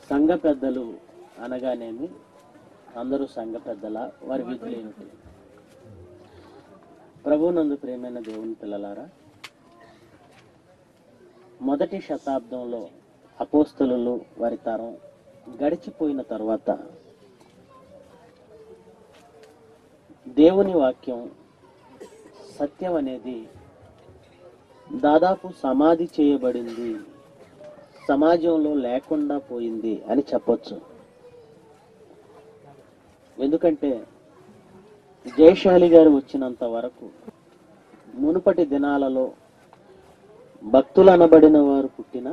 సంఘ పెద్దలు అనగానేమి అందరూ సంఘ పెద్దల వారి విధులు ఏమిటి? ప్రభువునందు ప్రియమైన దేవుని పిల్లలారా, మొదటి శతాబ్దంలో అపోస్తలులు వారి తరం గడిచిపోయిన తర్వాత దేవుని వాక్యం సత్యం అనేది దాదాపు సమాధి చేయబడింది, సమాజంలో లేకుండా పోయింది అని చెప్పొచ్చు. ఎందుకంటే జయశాలి గారు వచ్చినంత వరకు మునుపటి దినాలలో భక్తులు అనబడిన వారు పుట్టిన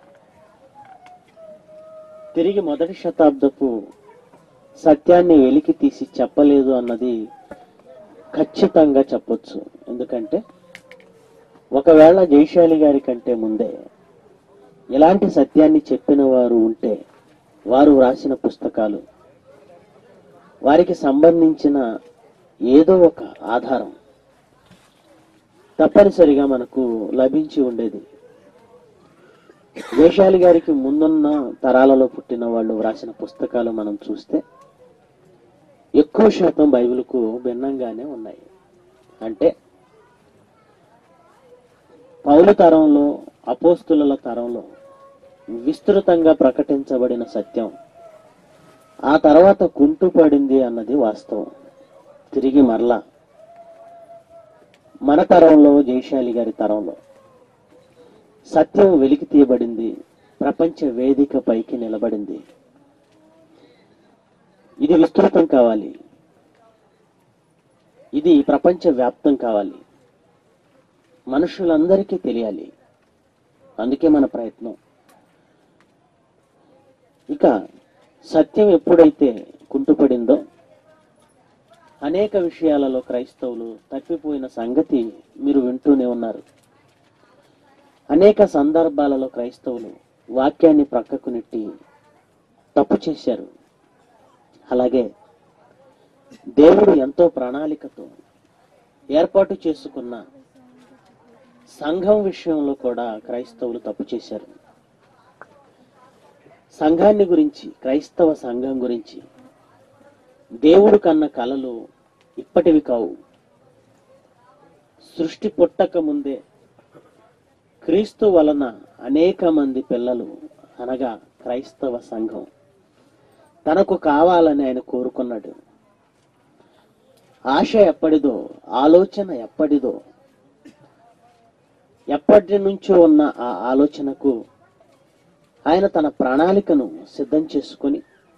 తిరిగి మొదటి శతాబ్దపు సత్యాన్ని వెలికి తీసి చెప్పలేదు అన్నది ఖచ్చితంగా చెప్పొచ్చు. ఎందుకంటే ఒకవేళ జయశాలి గారి కంటే ముందే ఇలాంటి సత్యాన్ని చెప్పిన వారు ఉంటే వారు వ్రాసిన పుస్తకాలు, వారికి సంబంధించిన ఏదో ఒక ఆధారం తప్పనిసరిగా మనకు లభించి ఉండేది. జయశాలి గారికి ముందున్న తరాలలో పుట్టిన వాళ్ళు వ్రాసిన పుస్తకాలు మనం చూస్తే ఎక్కువ శాతం బైబిల్కు భిన్నంగానే ఉన్నాయి. అంటే పౌలు తరంలో, అపోస్తుల తరంలో విస్తృతంగా ప్రకటించబడిన సత్యం ఆ తర్వాత కుంటుపడింది అన్నది వాస్తవం. తిరిగి మరలా మన తరంలో, జయశాలి గారి తరంలో సత్యం వెలికి తీయబడింది, ప్రపంచ వేదిక పైకి నిలబడింది. ఇది విస్తృతం కావాలి, ఇది ప్రపంచ వ్యాప్తం కావాలి, మనుషులందరికీ తెలియాలి. అందుకే మన ప్రయత్నం. ఇక సత్యం ఎప్పుడైతే కుంటుపడిందో అనేక విషయాలలో క్రైస్తవులు తప్పిపోయిన సంగతి మీరు వింటూనే ఉన్నారు. అనేక సందర్భాలలో క్రైస్తవులు వాక్యాన్ని ప్రక్కకు నెట్టి తప్పు చేశారు. అలాగే దేవుడు ఎంతో ప్రణాళికతో ఏర్పాటు చేసుకున్న సంఘం విషయంలో కూడా క్రైస్తవులు తప్పు చేశారు. సంఘాన్ని గురించి, క్రైస్తవ సంఘం గురించి దేవుడు కన్న కలలు ఇప్పటివి కావు. సృష్టి పుట్టక ముందే క్రీస్తు వలన అనేక మంది పిల్లలు అనగా క్రైస్తవ సంఘం తనకు కావాలని ఆయన కోరుకున్నాడు. ఆశ ఎప్పటిదో, ఆలోచన ఎప్పటిదో, ఎప్పటి నుంచో ఉన్న ఆ ఆలోచనకు ఆయన తన ప్రణాళికను సిద్ధం చేసుకొని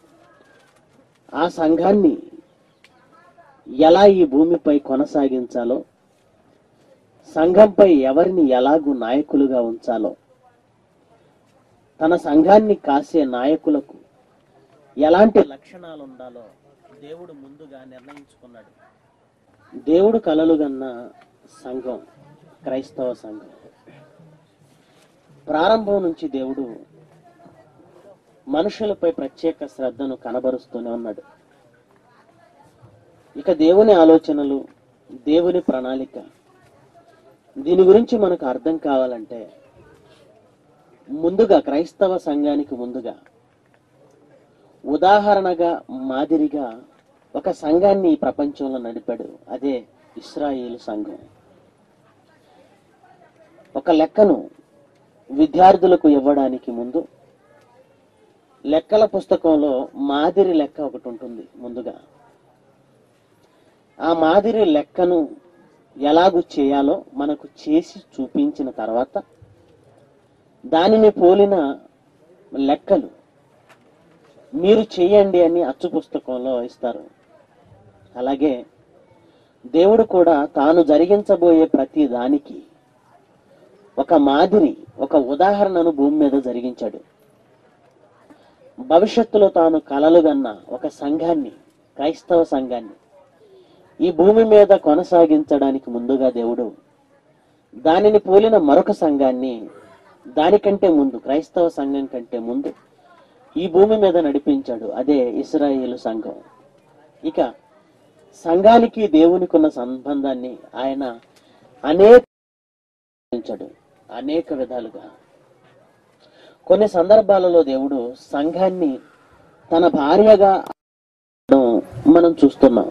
ఆ సంఘాన్ని ఎలా ఈ భూమిపై కొనసాగించాలో, సంఘంపై ఎవరిని ఎలాగూ నాయకులుగా ఉంచాలో, తన సంఘాన్ని కాసే నాయకులకు ఎలాంటి లక్షణాలు ఉండాలో దేవుడు ముందుగా నిర్ణయించుకున్నాడు. దేవుడు కలలుగన్న సంఘం క్రైస్తవ సంఘం. ప్రారంభం నుంచి దేవుడు మనుషులపై ప్రత్యేక శ్రద్ధను కనబరుస్తూనే ఉన్నాడు. ఇక దేవుని ఆలోచనలు, దేవుని ప్రణాళిక, దీని గురించి మనకు అర్థం కావాలంటే ముందుగా క్రైస్తవ సంఘానికి ముందుగా ఉదాహరణగా, మాదిరిగా ఒక సంఘాన్ని ఈ ప్రపంచంలో నడిపాడు. అదే ఇశ్రాయేలు సంఘం. ఒక లెక్కను విద్యార్థులకు ఇవ్వడానికి ముందు లెక్కల పుస్తకంలో మాదిరి లెక్క ఒకటి ఉంటుంది. ముందుగా ఆ మాదిరి లెక్కను ఎలాగూ చేయాలో మనకు చేసి చూపించిన తర్వాత దానిని పోలిన లెక్కలు మీరు చేయండి అని అచ్చు పుస్తకంలో ఇస్తారు. అలాగే దేవుడు కూడా తాను జరిగించబోయే ప్రతి దానికి ఒక మాదిరి, ఒక ఉదాహరణను భూమి మీద జరిగించాడు. భవిష్యత్తులో తాను కలలుగన్న ఒక సంఘాన్ని, క్రైస్తవ సంఘాన్ని ఈ భూమి మీద కొనసాగించడానికి ముందుగా దేవుడు దానిని పోలిన మరొక సంఘాన్ని దానికంటే ముందు, క్రైస్తవ సంఘం కంటే ముందు ఈ భూమి మీద నడిపించాడు. అదే ఇశ్రాయేలు సంఘం. ఇక సంఘానికి దేవునికి ఉన్న సంబంధాన్ని ఆయన అనేక విధాలుగా కొన్ని సందర్భాలలో దేవుడు సంఘాన్ని తన భార్యగా మనం చూస్తున్నాం.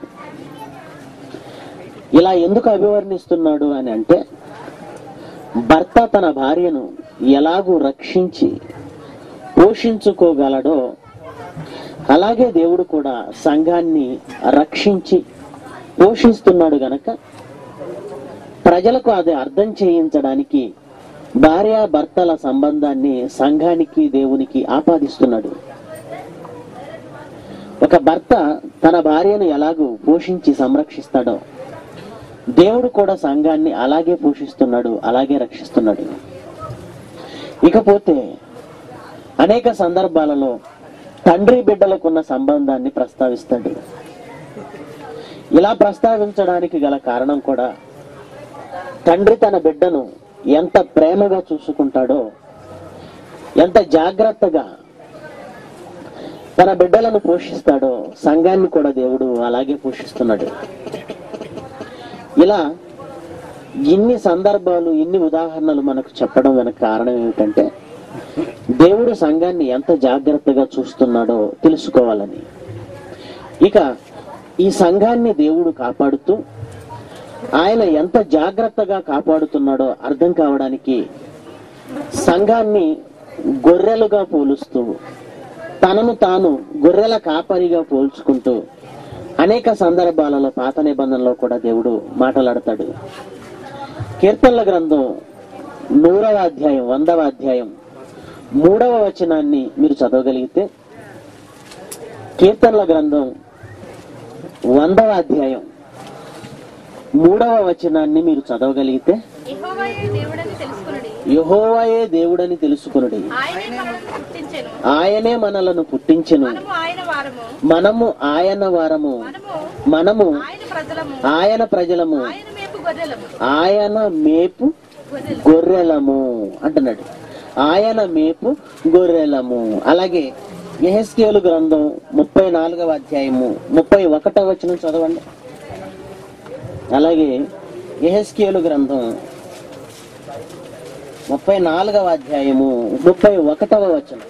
ఇలా ఎందుకు అభివర్ణిస్తున్నాడు అని అంటే, భర్త తన భార్యను ఎలాగూ రక్షించి పోషించుకోగలడో అలాగే దేవుడు కూడా సంఘాన్ని రక్షించి పోషిస్తున్నాడు గనక ప్రజలకు అది అర్థం చేయించడానికి భార్య భర్తల సంబంధాన్ని సంఘానికి దేవునికి ఆపాదిస్తున్నాడు. ఒక భర్త తన భార్యను ఎలాగూ పోషించి సంరక్షిస్తాడో దేవుడు కూడా సంఘాన్ని అలాగే పోషిస్తున్నాడు, అలాగే రక్షిస్తున్నాడు. ఇకపోతే అనేక సందర్భాలలో తండ్రి బిడ్డలకున్న సంబంధాన్ని ప్రస్తావిస్తాడు. ఇలా ప్రస్తావించడానికి గల కారణం కూడా తండ్రి తన బిడ్డను ఎంత ప్రేమగా చూసుకుంటాడో, ఎంత జాగ్రత్తగా తన బిడ్డలను పోషిస్తాడో సంఘాన్ని కూడా దేవుడు అలాగే పోషిస్తున్నాడు. ఇలా ఇన్ని సందర్భాలు, ఇన్ని ఉదాహరణలు మనకు చెప్పడం వెనక కారణం ఏమిటంటే దేవుడు సంఘాన్ని ఎంత జాగ్రత్తగా చూస్తున్నాడో తెలుసుకోవాలని. ఇక ఈ సంఘాన్ని దేవుడు కాపాడుతూ ఆయన ఎంత జాగ్రత్తగా కాపాడుతున్నాడో అర్థం కావడానికి సంఘాన్ని గొర్రెలుగా పోలుస్తూ తనను తాను గొర్రెల కాపరిగా పోల్చుకుంటూ అనేక సందర్భాలలో పాత నిబంధనలో కూడా దేవుడు మాట్లాడతాడు. కీర్తనల గ్రంథం 100వ అధ్యాయం 100వ అధ్యాయం 3వ వచనాన్ని మీరు చదవగలిగితే, కీర్తనల గ్రంథం 100వ అధ్యాయం 3వ వచనాన్ని మీరు చదవగలిగితే, యెహోవాయే దేవుడని తెలుసుకొనుడి, ఆయనే మనలను పుట్టించెను, మనము ఆయన వారము, మనము ఆయన ప్రజలము, ఆయన మేపు గొర్రెలము అంటున్నాడు. ఆయన మేపు గొర్రెలము. అలాగే యెహెజ్కేలు గ్రంథం 34వ అధ్యాయము 31వ వచనం చదవండి. అలాగే యెహెజ్కేలు గ్రంథం 34వ అధ్యాయము 31వ వచనం,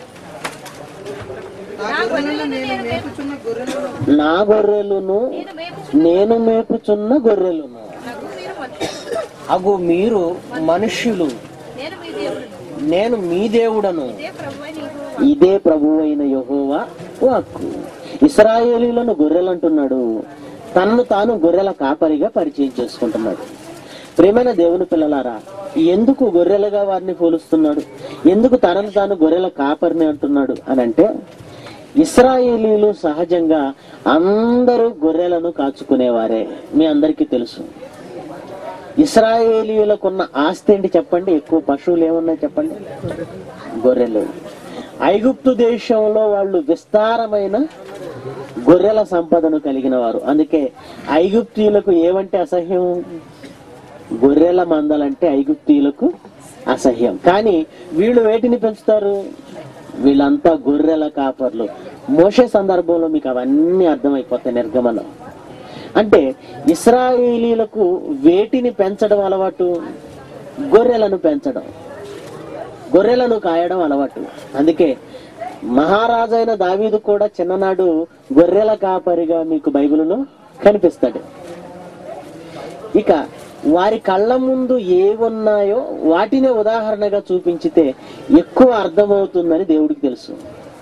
నా గొర్రెలును నేను మేపుచున్న గొర్రెలును అగు మీరు మనుష్యులు, నేను మీ దేవుడను, ఇదే ప్రభువైన యెహోవా వాక్కు. ఇశ్రాయేలీయులను గొర్రెలు అంటున్నాడు, తనను తాను గొర్రెల కాపరిగా పరిచయం చేసుకుంటున్నాడు. ప్రియమైన దేవుని పిల్లలారా, ఎందుకు గొర్రెలుగా వారిని పోలుస్తున్నాడు, ఎందుకు తనను తాను గొర్రెల కాపరిని అంటున్నాడు అని అంటే, ఇశ్రాయేలీయులు సహజంగా అందరూ గొర్రెలను కాచుకునేవారే. మీ అందరికీ తెలుసు. ఇశ్రాయేలీయులకున్న ఆస్తి ఏంటి చెప్పండి? ఎక్కువ పశువులు ఏమన్నా చెప్పండి? గొర్రెలు. ఐగుప్తు దేశంలో వాళ్ళు విస్తారమైన గొర్రెల సంపదను కలిగిన వారు. అందుకే ఐగుప్తీయులకు ఏమంటే అసహ్యం? గొర్రెల మందలంటే ఐగుప్తీయులకు అసహ్యం. కానీ వీళ్ళు వేటిని పెంచుతారు? వీళ్ళంతా గొర్రెల కాపర్లు. మోషే సందర్భంలో మీకు అవన్నీ అర్థమైపోతాయి. నిర్గమనం అంటే ఇశ్రాయేలీయులకు వేటిని పెంచడం అలవాటు? గొర్రెలను పెంచడం, గొర్రెలను కాయడం అలవాటు. అందుకే మహారాజైన దావీదు కూడా చిన్ననాడు గొర్రెల కాపరిగా మీకు బైబిలులో కనిపిస్తాడు. ఇక వారి కళ్ళ ముందు ఏవున్నాయో వాటినే ఉదాహరణగా చూపించితే ఎక్కువ అర్థమవుతుందని దేవుడికి తెలుసు.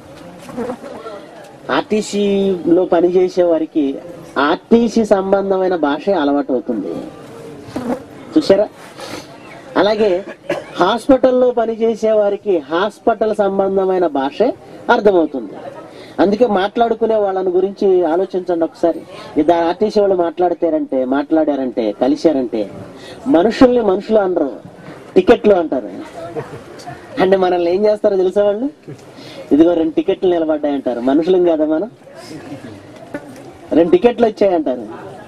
ఆర్టీసీలో పనిచేసే వారికి ఆర్టీసీ సంబంధమైన భాష అలవాటు అవుతుంది, చూసారా? అలాగే హాస్పిటల్లో పనిచేసే వారికి హాస్పిటల్ సంబంధమైన భాష అర్థమవుతుంది. అందుకే మాట్లాడుకునే వాళ్ళని గురించి ఆలోచించండి ఒకసారి. ఇద్దరు ఆర్టీసీ వాళ్ళు మాట్లాడారంటే కలిశారంటే మనుషుల్ని మనుషులు అనరు, టికెట్లు అంటారు. అంటే మనల్ని ఏం చేస్తారో తెలుసా వాళ్ళు? ఇదిగో 2 టికెట్లు నిలబడ్డాయంటారు. మనుషులం కదా మనం, 2 టికెట్లు వచ్చాయంటారు.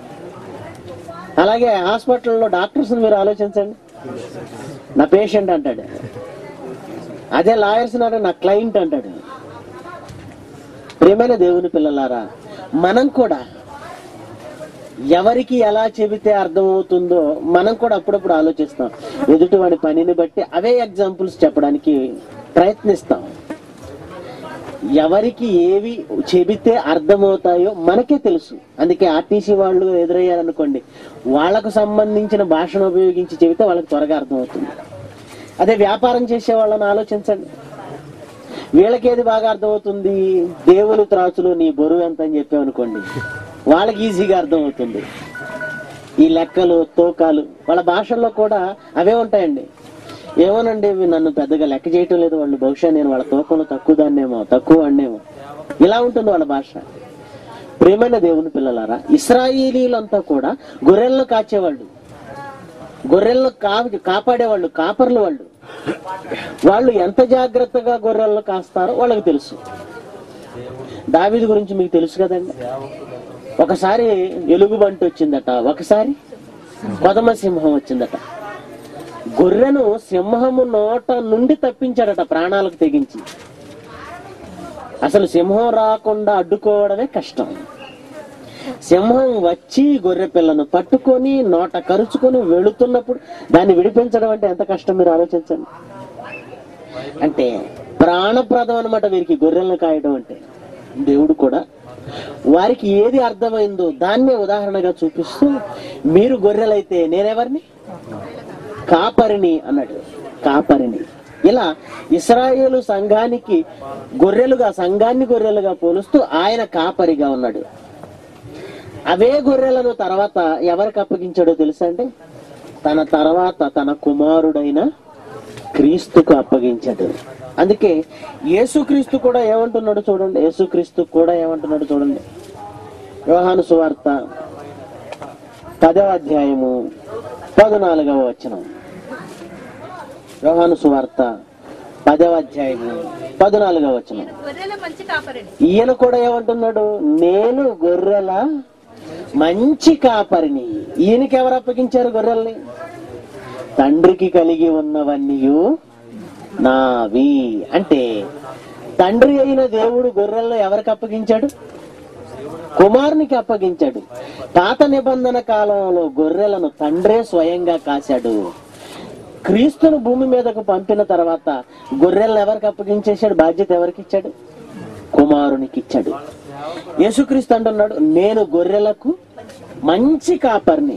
అలాగే హాస్పిటల్లో డాక్టర్స్ మీరు ఆలోచించండి, నా పేషెంట్ అంటాడు. అదే లాయర్స్ నా క్లయింట్ అంటాడు. ప్రియమైన దేవుని పిల్లలారా, మనం కూడా ఎవరికి ఎలా చెబితే అర్థమవుతుందో మనం కూడా అప్పుడప్పుడు ఆలోచిస్తాం. ఎదుటి వాడి పనిని బట్టి అవే ఎగ్జాంపుల్స్ చెప్పడానికి ప్రయత్నిస్తాం. ఎవరికి ఏవి చెబితే అర్థమవుతాయో మనకే తెలుసు. అందుకే ఆర్టీసీ వాళ్ళు ఎదురయ్యారనుకోండి, వాళ్లకు సంబంధించిన భాషను ఉపయోగించి చెబితే వాళ్ళకి త్వరగా అర్థమవుతుంది. అదే వ్యాపారం చేసే వాళ్ళని ఆలోచించండి, వీళ్ళకి ఏది బాగా అర్థమవుతుంది? దేవులు త్రాచులు నీ బరువు ఎంత అని చెప్పామనుకోండి, వాళ్ళకి ఈజీగా అర్థమవుతుంది. ఈ లెక్కలు తూకాలు వాళ్ళ భాషల్లో కూడా అవే ఉంటాయండి. ఏమోనండి నన్ను పెద్దగా లెక్క చేయటం లేదు వాళ్ళు, బహుశా నేను వాళ్ళ తూకంలో తక్కువ అన్నేమో, ఇలా ఉంటుంది వాళ్ళ భాష. ప్రియమైన దేవుని పిల్లలారా, ఇశ్రాయేలీలంతా కూడా గొర్రెలను కాచేవాళ్ళు, గొర్రెలను కాపాడేవాళ్ళు, కాపర్లు వాళ్ళు. వాళ్ళు ఎంత జాగ్రత్తగా గొర్రెలను కాస్తారో వాళ్ళకి తెలుసు. దావీదు గురించి మీకు తెలుసు కదండి, ఒకసారి ఎలుగుబంటి వచ్చిందట, ఒకసారి కొదమ సింహం వచ్చిందట. గొర్రెను సింహము నోట నుండి తప్పించాడట ప్రాణాలకు తెగించి. అసలు సింహం రాకుండా అడ్డుకోవడమే కష్టం. సింహం వచ్చి గొర్రె పిల్లను పట్టుకొని నోట కరుచుకొని వెళుతున్నప్పుడు దాన్ని విడిపించడం అంటే ఎంత కష్టం మీరు ఆలోచించండి. అంటే ప్రాణప్రదం అనమాట వీరికి గొర్రెలను కాయడం అంటే. దేవుడు కూడా వారికి ఏది అర్థమైందో దాన్నే ఉదాహరణగా చూపిస్తూ, మీరు గొర్రెలైతే నేనెవరిని? కాపరిని అన్నాడు. కాపరిని. ఇలా ఇశ్రాయేలు సంఘానికి సంఘాన్ని గొర్రెలుగా పోలుస్తూ ఆయన కాపరిగా ఉన్నాడు. అవే గొర్రెలను తర్వాత ఎవరికి అప్పగించాడో తెలుసా అండి? తన తర్వాత తన కుమారుడైన క్రీస్తుకు అప్పగించాడు. అందుకే యేసుక్రీస్తు కూడా ఏమంటున్నాడు చూడండి, యోహాను సువార్త 10వ అధ్యాయము 14వ వచనం. యోహాను సువార్త 10వ అధ్యాయము 14వ వచనం. ఈయన కూడా ఏమంటున్నాడు? నేను గొర్రెల మంచి కాపరిని. ఈయనకి ఎవరు అప్పగించారు గొర్రెల్ని? తండ్రికి కలిగి ఉన్నవన్నీ నావి. అంటే తండ్రి అయిన దేవుడు గొర్రెలను ఎవరికి అప్పగించాడు? కుమారునికి అప్పగించాడు. పాత నిబంధన కాలంలో గొర్రెలను తండ్రే స్వయంగా కాశాడు. క్రీస్తును భూమి మీదకు పంపిన తర్వాత గొర్రెలను ఎవరికి అప్పగించేశాడు? బాధ్యత ఎవరికి ఇచ్చాడు? కుమారునికి ఇచ్చాడు. యేసుక్రీస్తు అంటున్నాడు, నేను గొర్రెలకు మంచి కాపర్ని.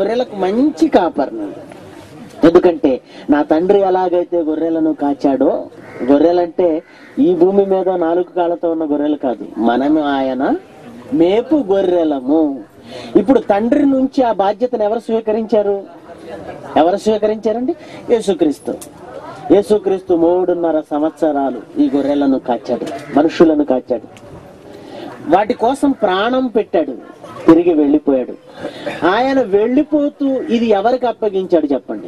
ఎందుకంటే నా తండ్రి ఎలాగైతే గొర్రెలను కాచాడో, గొర్రెలంటే ఈ భూమి మీద 4 కాళ్ళతో ఉన్న గొర్రెలు కాదు, మనము ఆయన మేపు గొర్రెలము. ఇప్పుడు తండ్రి నుంచి ఆ బాధ్యతను ఎవరు స్వీకరించారండి? యేసుక్రీస్తు 3.5 సంవత్సరాలు ఈ గొర్రెలను కాచాడు, మనుషులను కాచాడు, వాటి కోసం ప్రాణం పెట్టాడు, తిరిగి వెళ్ళిపోయాడు. ఆయన వెళ్ళిపోతూ ఇది ఎవరికి అప్పగించాడు చెప్పండి?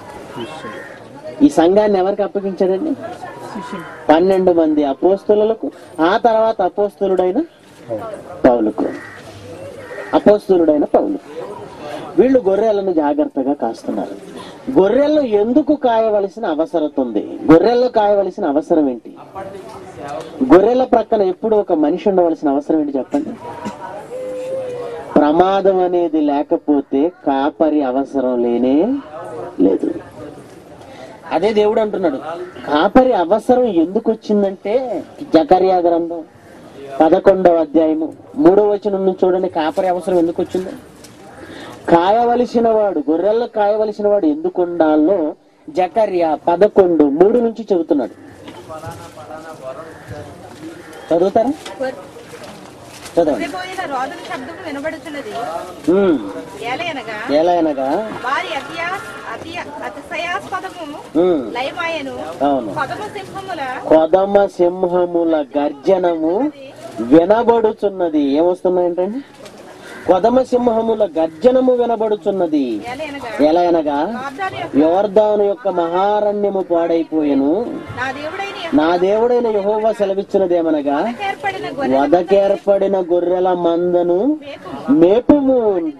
ఈ సంఘాన్ని ఎవరికి అప్పగించాడండి? 12 మంది అపోస్తలులకు, ఆ తర్వాత అపోస్తలుడైన పౌలు. వీళ్ళు గొర్రెలను జాగ్రత్తగా కాస్తున్నారు. గొర్రెలను ఎందుకు కాయవలసిన అవసరం ఉంది? గొర్రెలను కాయవలసిన అవసరం ఏంటి? గొర్రెల ప్రక్కన ఎప్పుడు ఒక మనిషి ఉండవలసిన అవసరం ఏంటి చెప్పండి? ప్రమాదం అనేది లేకపోతే కాపరి అవసరం లేనే లేదు. అదే దేవుడు అంటున్నాడు, కాపరి అవసరం ఎందుకు వచ్చిందంటే, జకర్యా గ్రంథం 11వ అధ్యాయము 3వ వచనం నుంచి చూడండి, కాపరి అవసరం ఎందుకు వచ్చిందో. కాయవలసిన వాడు, గొర్రెలను కాయవలసిన వాడు ఎందుకు ఉండాలో జకర్యా 11:3 నుంచి చెబుతున్నాడు. చదువుతారా? చదవండి. ఏలయనగా కొదమ సింహముల గర్జనము వినబడుచున్నది. ఏమొస్తున్నాయంటండి? కొదమ సింహముల గర్జనము వినబడుచున్నది. ఎలా అనగా యోర్దాను యొక్క మహారణ్యము పాడైపోయెను. నా దేవుడైన యెహోవా సెలవిచ్చినదేమనగా, వదకేర్పడిన గొర్రెల మందను మేపుము.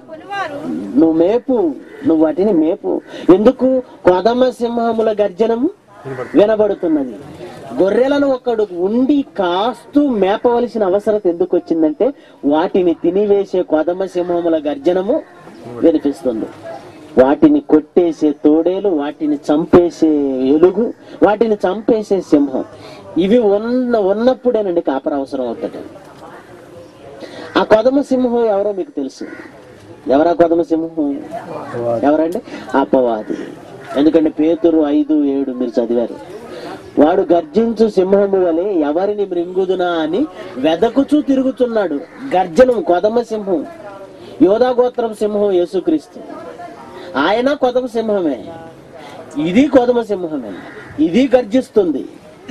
నువ్వు వాటిని మేపు. ఎందుకు? కొదమ సింహముల గర్జనము వినబడుతున్నది. గొర్రెలను ఒకడు ఉండి కాస్తూ మేపవలసిన అవసరం ఎందుకు వచ్చిందంటే, వాటిని తినివేసే కొదమ సింహముల గర్జనము వినిపిస్తుంది. వాటిని కొట్టేసే తోడేలు, వాటిని చంపేసే ఎలుగు, వాటిని చంపేసే సింహం, ఇవి ఉన్నప్పుడేనండి కాపరి అవసరం అవుతుంది. ఆ కొదమ సింహం ఎవరో మీకు తెలుసు. ఎవరా కొదమ సింహం? ఎవరండి? అపవాది. ఎందుకంటే పేతురు 5:7 మీరు చదివారు. వాడు గర్జించు సింహము వలె ఎవరిని మృంగుదునా అని వెదకుచూ తిరుగుతున్నాడు. గర్జనం కొదమ సింహం. యోధా గోత్రం సింహం యేసుక్రీస్తు. ఆయన కొదమ సింహమే, ఇది కొదమ సింహమే, ఇది గర్జిస్తుంది.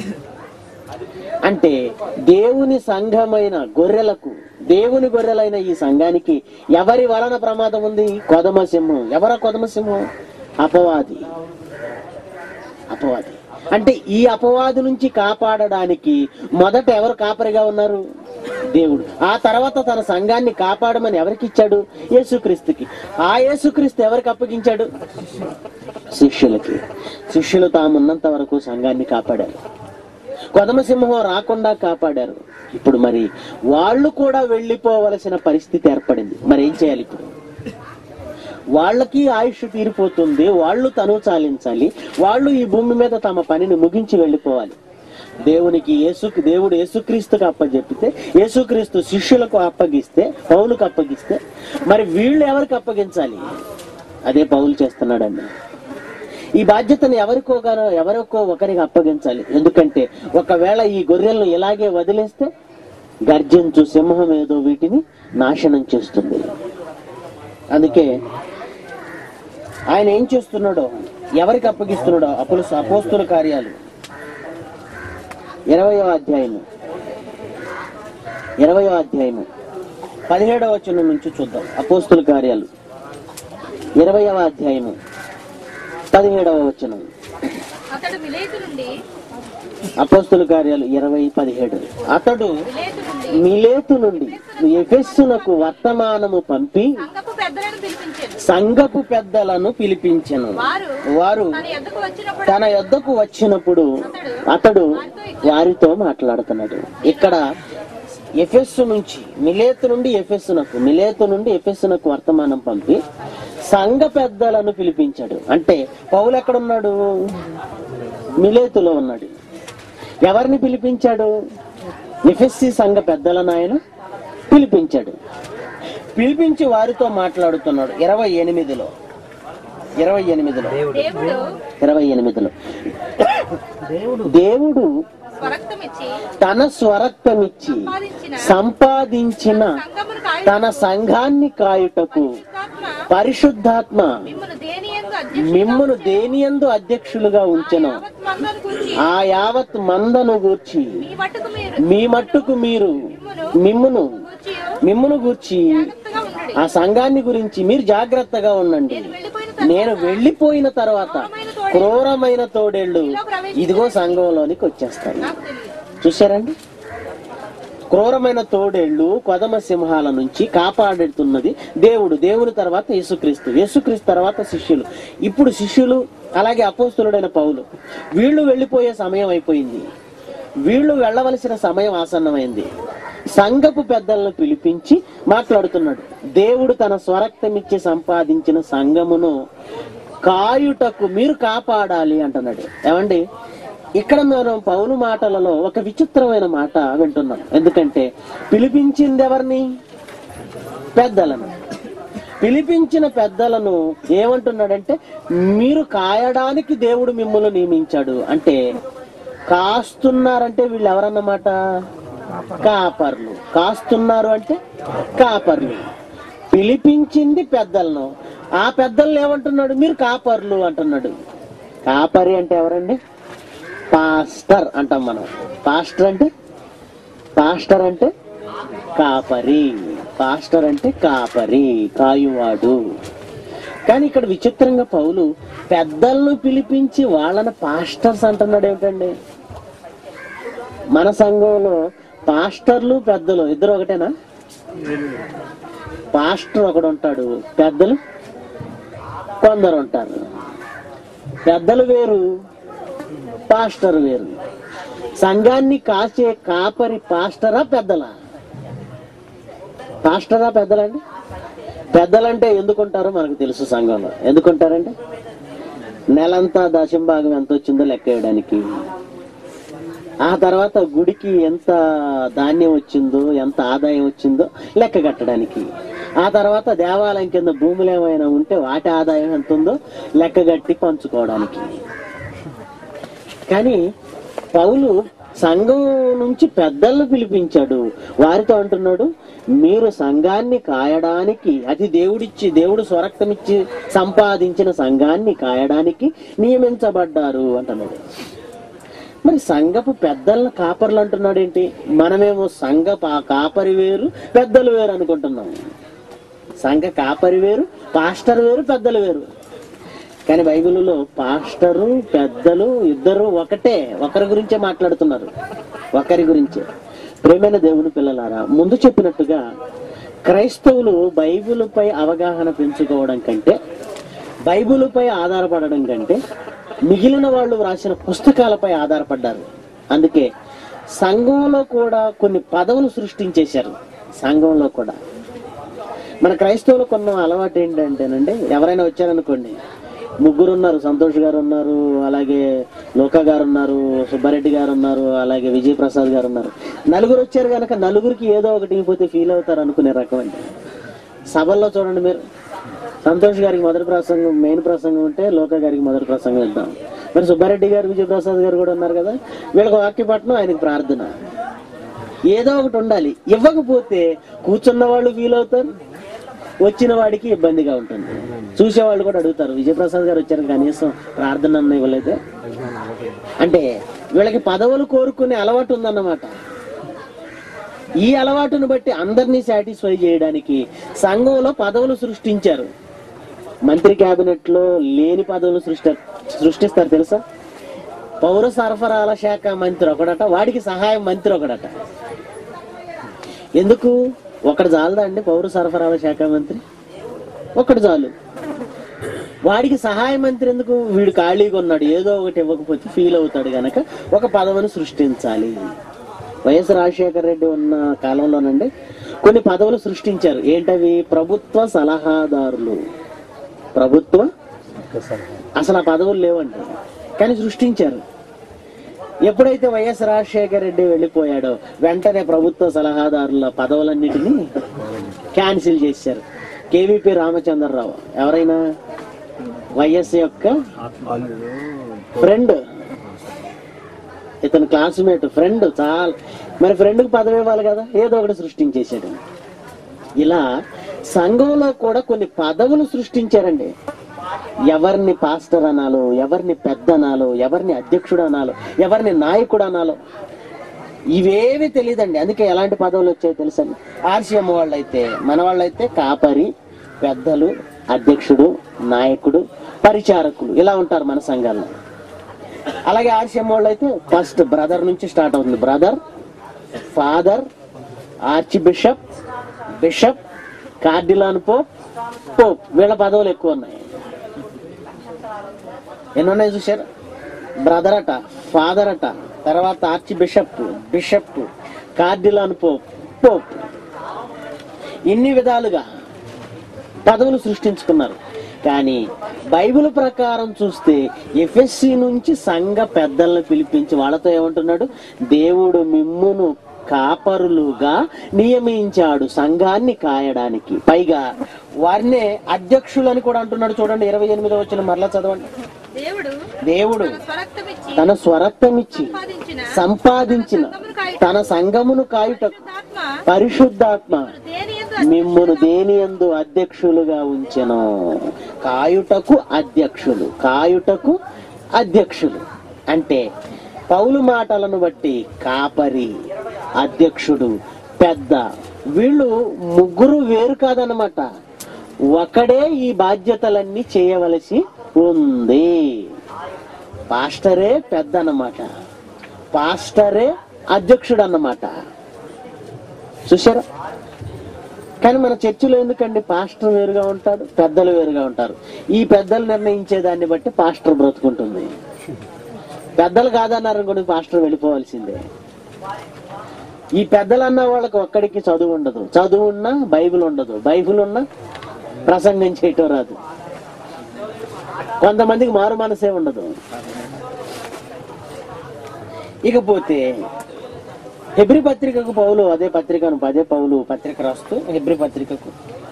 అంటే దేవుని సంఘమైన గొర్రెలకు, దేవుని గొర్రెలైన ఈ సంఘానికి ఎవరి వలన ప్రమాదం ఉంది? కొదమ సింహం. ఎవరా కొదమ సింహం? అపవాది. అపవాది అంటే ఈ అపవాది నుంచి కాపాడడానికి మొదట ఎవరు కాపరిగా ఉన్నారు? దేవుడు. ఆ తర్వాత తన సంఘాన్ని కాపాడమని ఎవరికి ఇచ్చాడు? యేసుక్రీస్తుకి. ఆ యేసుక్రీస్తు ఎవరికి అప్పగించాడు? శిష్యులకి. శిష్యులు తామున్నంత వరకు సంఘాన్ని కాపాడారు. కొదమ సింహం రాకుండా కాపాడారు. ఇప్పుడు మరి వాళ్ళు కూడా వెళ్ళిపోవలసిన పరిస్థితి ఏర్పడింది. మరి ఏం చేయాలి? ఇప్పుడు వాళ్ళకి ఆయుష్ తీరిపోతుంది, వాళ్ళు తనువు చాలించాలి, వాళ్ళు ఈ భూమి మీద తమ పనిని ముగించి వెళ్ళిపోవాలి. దేవుడు యేసుక్రీస్తుకు అప్పచెప్పితే, యేసుక్రీస్తు శిష్యులకు అప్పగిస్తే, పౌలుకు అప్పగిస్తే, మరి వీళ్ళు ఎవరికి అప్పగించాలి? అదే పౌలు చేస్తున్నాడండి. ఈ బాధ్యతను ఎవరికో ఒకరికి అప్పగించాలి. ఎందుకంటే ఒకవేళ ఈ గొర్రెలను ఇలాగే వదిలేస్తే గర్జించు సింహం ఏదో వీటిని నాశనం చేస్తుంది. అందుకే ఆయన ఏం చేస్తున్నాడో, ఎవరికి అప్పగిస్తున్నాడో అపోస్తుల కార్యాలు 20వ అధ్యాయము 17వ వచనం నుంచి చూద్దాం. అపోస్తుల కార్యాలు 20వ అధ్యాయము 17వ వచనం. అపోస్తుల కార్యాలు 20:17. అతడు మిలేతు నుండి ఎఫెస్సునకు వర్తమానము పంపి సంఘపు పెద్దలను పిలిపించెను. వారు తన యొద్దకు వచ్చినప్పుడు అతడు వారితో మాట్లాడుతున్నాడు. ఇక్కడ ఎఫెస్సు నుంచి మిలేతు నుండి ఎఫెస్సునకు వర్తమానం పంపి సంఘ పెద్దలను పిలిపించాడు. అంటే పౌలు ఎక్కడున్నాడు? మిలేతులో ఉన్నాడు. ఎవరిని పిలిపించాడు? ఎఫెస్సీ సంఘ పెద్దలను ఆయన పిలిపించాడు. పిలిపించి వారితో మాట్లాడుతున్నాడు. 28లో దేవుడు తన స్వరక్తమిచ్చి సంపాదించిన తన సంఘాన్ని కాయుటకు పరిశుద్ధాత్మ మిమ్మును దేనియందు అధ్యక్షులుగా ఉంచెను. ఆ యావత్ మందను గూర్చి మీ మట్టుకు మీరు మిమ్మును గూర్చి ఆ సంఘాన్ని గురించి మీరు జాగ్రత్తగా ఉండండి. నేను వెళ్ళిపోయిన తర్వాత క్రూరమైన తోడేళ్లు ఇదిగో సంఘంలోనికి వచ్చేస్తాయి. చూశారండి? క్రూరమైన తోడేళ్లు, కొదమ సింహాల నుంచి కాపాడుతున్నది దేవుడు. దేవుని తర్వాత యేసుక్రీస్తు తర్వాత శిష్యులు. ఇప్పుడు శిష్యులు, అలాగే అపోస్తలుడైన పౌలు, వీళ్ళు వెళ్ళిపోయే సమయం అయిపోయింది. వీళ్ళు వెళ్ళవలసిన సమయం ఆసన్నమైంది. సంఘపు పెద్దలను పిలిపించి మాట్లాడుతున్నాడు. దేవుడు తన స్వరక్తమిచ్చి సంపాదించిన సంఘమును కాయుటకు మీరు కాపాడాలి అంటున్నాడు. ఏమండి, ఇక్కడ మనం పౌలు మాటలలో ఒక విచిత్రమైన మాట వింటున్నాం. ఎందుకంటే పిలిపించింది ఎవరిని? పెద్దలను. పిలిపించిన పెద్దలను ఏమంటున్నాడంటే మీరు కాయడానికి దేవుడు మిమ్మల్ని నియమించాడు. అంటే కాస్తున్నారంటే వీళ్ళు ఎవరన్నమాట? కాపర్లు. కాస్తున్నారు అంటే కాపర్లు. పిలిపించింది పెద్దలను, ఆ పెద్దలను ఏమంటున్నాడు? మీరు కాపర్లు అంటున్నాడు. కాపరి అంటే ఎవరండి? పాస్టర్ అంటాం మనం. పాస్టర్ అంటే కాపరి. పాస్టర్ అంటే కాపరి, కాయువాడు. కానీ ఇక్కడ విచిత్రంగా పౌలు పెద్దలను పిలిపించి వాళ్ళని పాస్టర్స్ అంటున్నాడు. ఏమిటండి? మన సంఘంలో పాస్టర్లు పెద్దలు ఇద్దరు ఒకటేనా? పాస్టర్ ఒకడు ఉంటాడు, పెద్దలు కొందరు ఉంటారు. పెద్దలు వేరు, పాస్టర్ వేరు. సంఘాన్ని కాసే కాపరి పాస్టరా పెద్దలా? పాస్టరా పెద్దలండి? పెద్దలంటే ఎందుకుంటారో మనకు తెలుసు. సంఘంలో ఎందుకుంటారంటే నెలంతా దశంభాగం ఎంత వచ్చిందో లెక్క వేయడానికి, ఆ తర్వాత గుడికి ఎంత ధాన్యం వచ్చిందో ఎంత ఆదాయం వచ్చిందో లెక్క కట్టడానికి, ఆ తర్వాత దేవాలయం కింద భూములు ఏమైనా ఉంటే వాటి ఆదాయం ఎంత ఉందో లెక్క కట్టి పంచుకోవడానికి. కానీ పౌలు సంఘం నుంచి పెద్దలను పిలిపించాడు. వారితో అంటున్నాడు, మీరు సంఘాన్ని కాయడానికి, అది దేవుడు స్వరక్తమిచ్చి సంపాదించిన సంఘాన్ని కాయడానికి నియమించబడ్డారు అంటున్నాడు. మరి సంఘపు పెద్దలను కాపర్లు అంటున్నాడు ఏంటి? మనమేమో సంఘ కాపరి వేరు పెద్దలు వేరు అనుకుంటున్నాం. సంఘ కాపరి వేరు, పాస్టర్ వేరు, పెద్దలు వేరు. కానీ బైబిల్లో పాస్టరు పెద్దలు ఇద్దరు ఒకటే, ఒకరి గురించే మాట్లాడుతున్నారు, ఒకరి గురించే. ప్రేమైన దేవుని పిల్లలారా, ముందు చెప్పినట్టుగా క్రైస్తవులు బైబిలుపై అవగాహన పెంచుకోవడం కంటే, బైబిలుపై ఆధారపడడం కంటే మిగిలిన వాళ్ళు వ్రాసిన పుస్తకాలపై ఆధారపడ్డారు. అందుకే సంఘంలో కూడా కొన్ని పదవులు సృష్టించేశారు. సంఘంలో కూడా మన క్రైస్తవులు కొన్న అలవాటు ఏంటంటేనండి, ఎవరైనా వచ్చారనుకోండి, ముగ్గురు ఉన్నారు, సంతోష్ గారు ఉన్నారు, అలాగే లోకా గారు ఉన్నారు, సుబ్బారెడ్డి గారు ఉన్నారు, అలాగే విజయప్రసాద్ గారు ఉన్నారు. నలుగురు వచ్చారు కనుక నలుగురికి ఏదో ఒకటి ఇవ్వకపోతే ఫీల్ అవుతారు అనుకునే రకం అండి. సభల్లో చూడండి మీరు, సంతోష్ గారికి మొదటి ప్రసంగం, మెయిన్ ప్రసంగం ఉంటే లోకా గారికి మొదటి ప్రసంగం ఇద్దాం. మరి సుబ్బారెడ్డి గారు, విజయప్రసాద్ గారు కూడా ఉన్నారు కదా, వీళ్ళకి వాక్యపట్నం, ఆయనకి ప్రార్థన, ఏదో ఒకటి ఉండాలి. ఇవ్వకపోతే కూర్చున్న వాళ్ళు ఫీల్ అవుతారు, వచ్చిన వాడికి ఇబ్బందిగా ఉంటుంది, చూసేవాళ్ళు కూడా అడుగుతారు, విజయప్రసాద్ గారు వచ్చారు కనీసం ప్రార్థన అన్న ఇవ్వలేదే. అంటే వీళ్ళకి పదవులు కోరుకునే అలవాటు ఉందన్నమాట. ఈ అలవాటును బట్టి అందరినీ సాటిస్ఫై చేయడానికి సంఘంలో పదవులు సృష్టించారు. మంత్రి క్యాబినెట్ లో లేని పదవులు సృష్టిస్తారు తెలుసా? పౌర సరఫరాల శాఖ మంత్రి ఒకడట, వాడికి సహాయ మంత్రి ఒకడట. ఎందుకు? ఒకటి చాలదా అండి? పౌర సరఫరాల శాఖ మంత్రి ఒకటి చాలు. వాడికి సహాయ మంత్రి ఎందుకు? వీడు ఖాళీగా ఉన్నాడు, ఏదో ఒకటి ఇవ్వకపోతే ఫీల్ అవుతాడు గనక ఒక పదవిని సృష్టించాలి. వైఎస్ రాజశేఖర రెడ్డి ఉన్న కాలంలోనండి కొన్ని పదవులు సృష్టించారు. ఏంటవి? ప్రభుత్వ సలహాదారులు. అసలు ఆ పదవులు లేవండి, కానీ సృష్టించారు. ఎప్పుడైతే వైఎస్ రాజశేఖర రెడ్డి వెళ్ళిపోయాడో వెంటనే ప్రభుత్వ సలహాదారుల పదవులన్నిటినీ క్యాన్సిల్ చేశారు. కేవీపీ రామచంద్రరావు ఎవరైనా వైఎస్ యొక్క ఫ్రెండ్, ఇతను క్లాస్మేట్, ఫ్రెండ్, చాలా. మరి ఫ్రెండ్కి పదవి ఇవ్వాలి కదా, ఏదో ఒకటి సృష్టించేశాడు. ఇలా సంఘంలో కూడా కొన్ని పదవులు సృష్టించారండి. ఎవరిని పాస్టర్ అనాలో, ఎవరిని పెద్ద అనాలో, ఎవరిని అధ్యక్షుడు అనాలో, ఎవరిని నాయకుడు అనాలో ఇవేవి తెలియదండి. అందుకే ఎలాంటి పదవులు వచ్చాయో తెలుసండి. ఆర్సీఎం వాళ్ళైతే, మన వాళ్ళైతే కాపరి, పెద్దలు, అధ్యక్షుడు, నాయకుడు, పరిచారకులు ఇలా ఉంటారు మన సంఘాల్లో. అలాగే ఆర్సీఎం వాళ్ళైతే ఫస్ట్ బ్రదర్ నుంచి స్టార్ట్ అవుతుంది. Brother, father, archbishop, bishop, cardinal pope, pope, వీళ్ళ పదవులు ఎక్కువ ఉన్నాయి. ఎన్నున్నాయి చూశారు? బ్రదర్ అట, ఫాదర్ అట, తర్వాత archbishop, bishop, cardinal pope, pope, ఇన్ని విధాలుగా పదవులు సృష్టించుకున్నారు. కానీ బైబిల్ ప్రకారం చూస్తే ఎఫెస్సీ నుంచి సంఘ పెద్దలను పిలిపించి వాళ్ళతో ఏమంటున్నాడు? దేవుడు మిమ్మును కాపరులుగా నియమించాడు సంఘాన్ని కాయడానికి. పైగా వారినే అధ్యక్షులని కూడా అంటున్నాడు. చూడండి 28వ వచనం మరలా చదవండి. దేవుడు తన స్వరక్తమిచ్చి సంపాదించిన తన సంఘమును కాయుటకు పరిశుద్ధాత్మ మిమ్మును దేనియందు అధ్యక్షులుగా ఉంచెను. కాయుటకు అధ్యక్షులు, కాయుటకు అధ్యక్షులు అంటే పౌలు మాటలను బట్టి కాపరి, అధ్యక్షుడు, పెద్ద, వీళ్ళు ముగ్గురు వేరు కాదనమాట. ఒకడే ఈ బాధ్యతలన్నీ చేయవలసి ఉంది. పాస్టరే పెద్ద అన్నమాట, పాస్టరే అధ్యక్షుడు అన్నమాట. చూసారా? కానీ మన చర్చిలో ఎందుకండి పాస్టర్ వేరుగా ఉంటాడు, పెద్దలు వేరుగా ఉంటారు. ఈ పెద్దలు నిర్ణయించే దాన్ని బట్టి పాస్టర్ బ్రతుకుంటుంది. పెద్దలు కాదన్నారు అనుకోండి, పాస్టర్ వెళ్ళిపోవాల్సిందే. ఈ పెద్దలు అన్న వాళ్ళకి ఒక్కడికి చదువు ఉండదు, చదువు ఉన్నా బైబిల్ ఉండదు, బైబిల్ ఉన్నా ప్రసంగం చేయటం రాదు, కొంతమందికి మారు మనసే ఉండదు. ఇకపోతే హెబ్రీ పత్రికకు పౌలు అదే పౌలు పత్రిక రాస్తూ హెబ్రీ పత్రికకు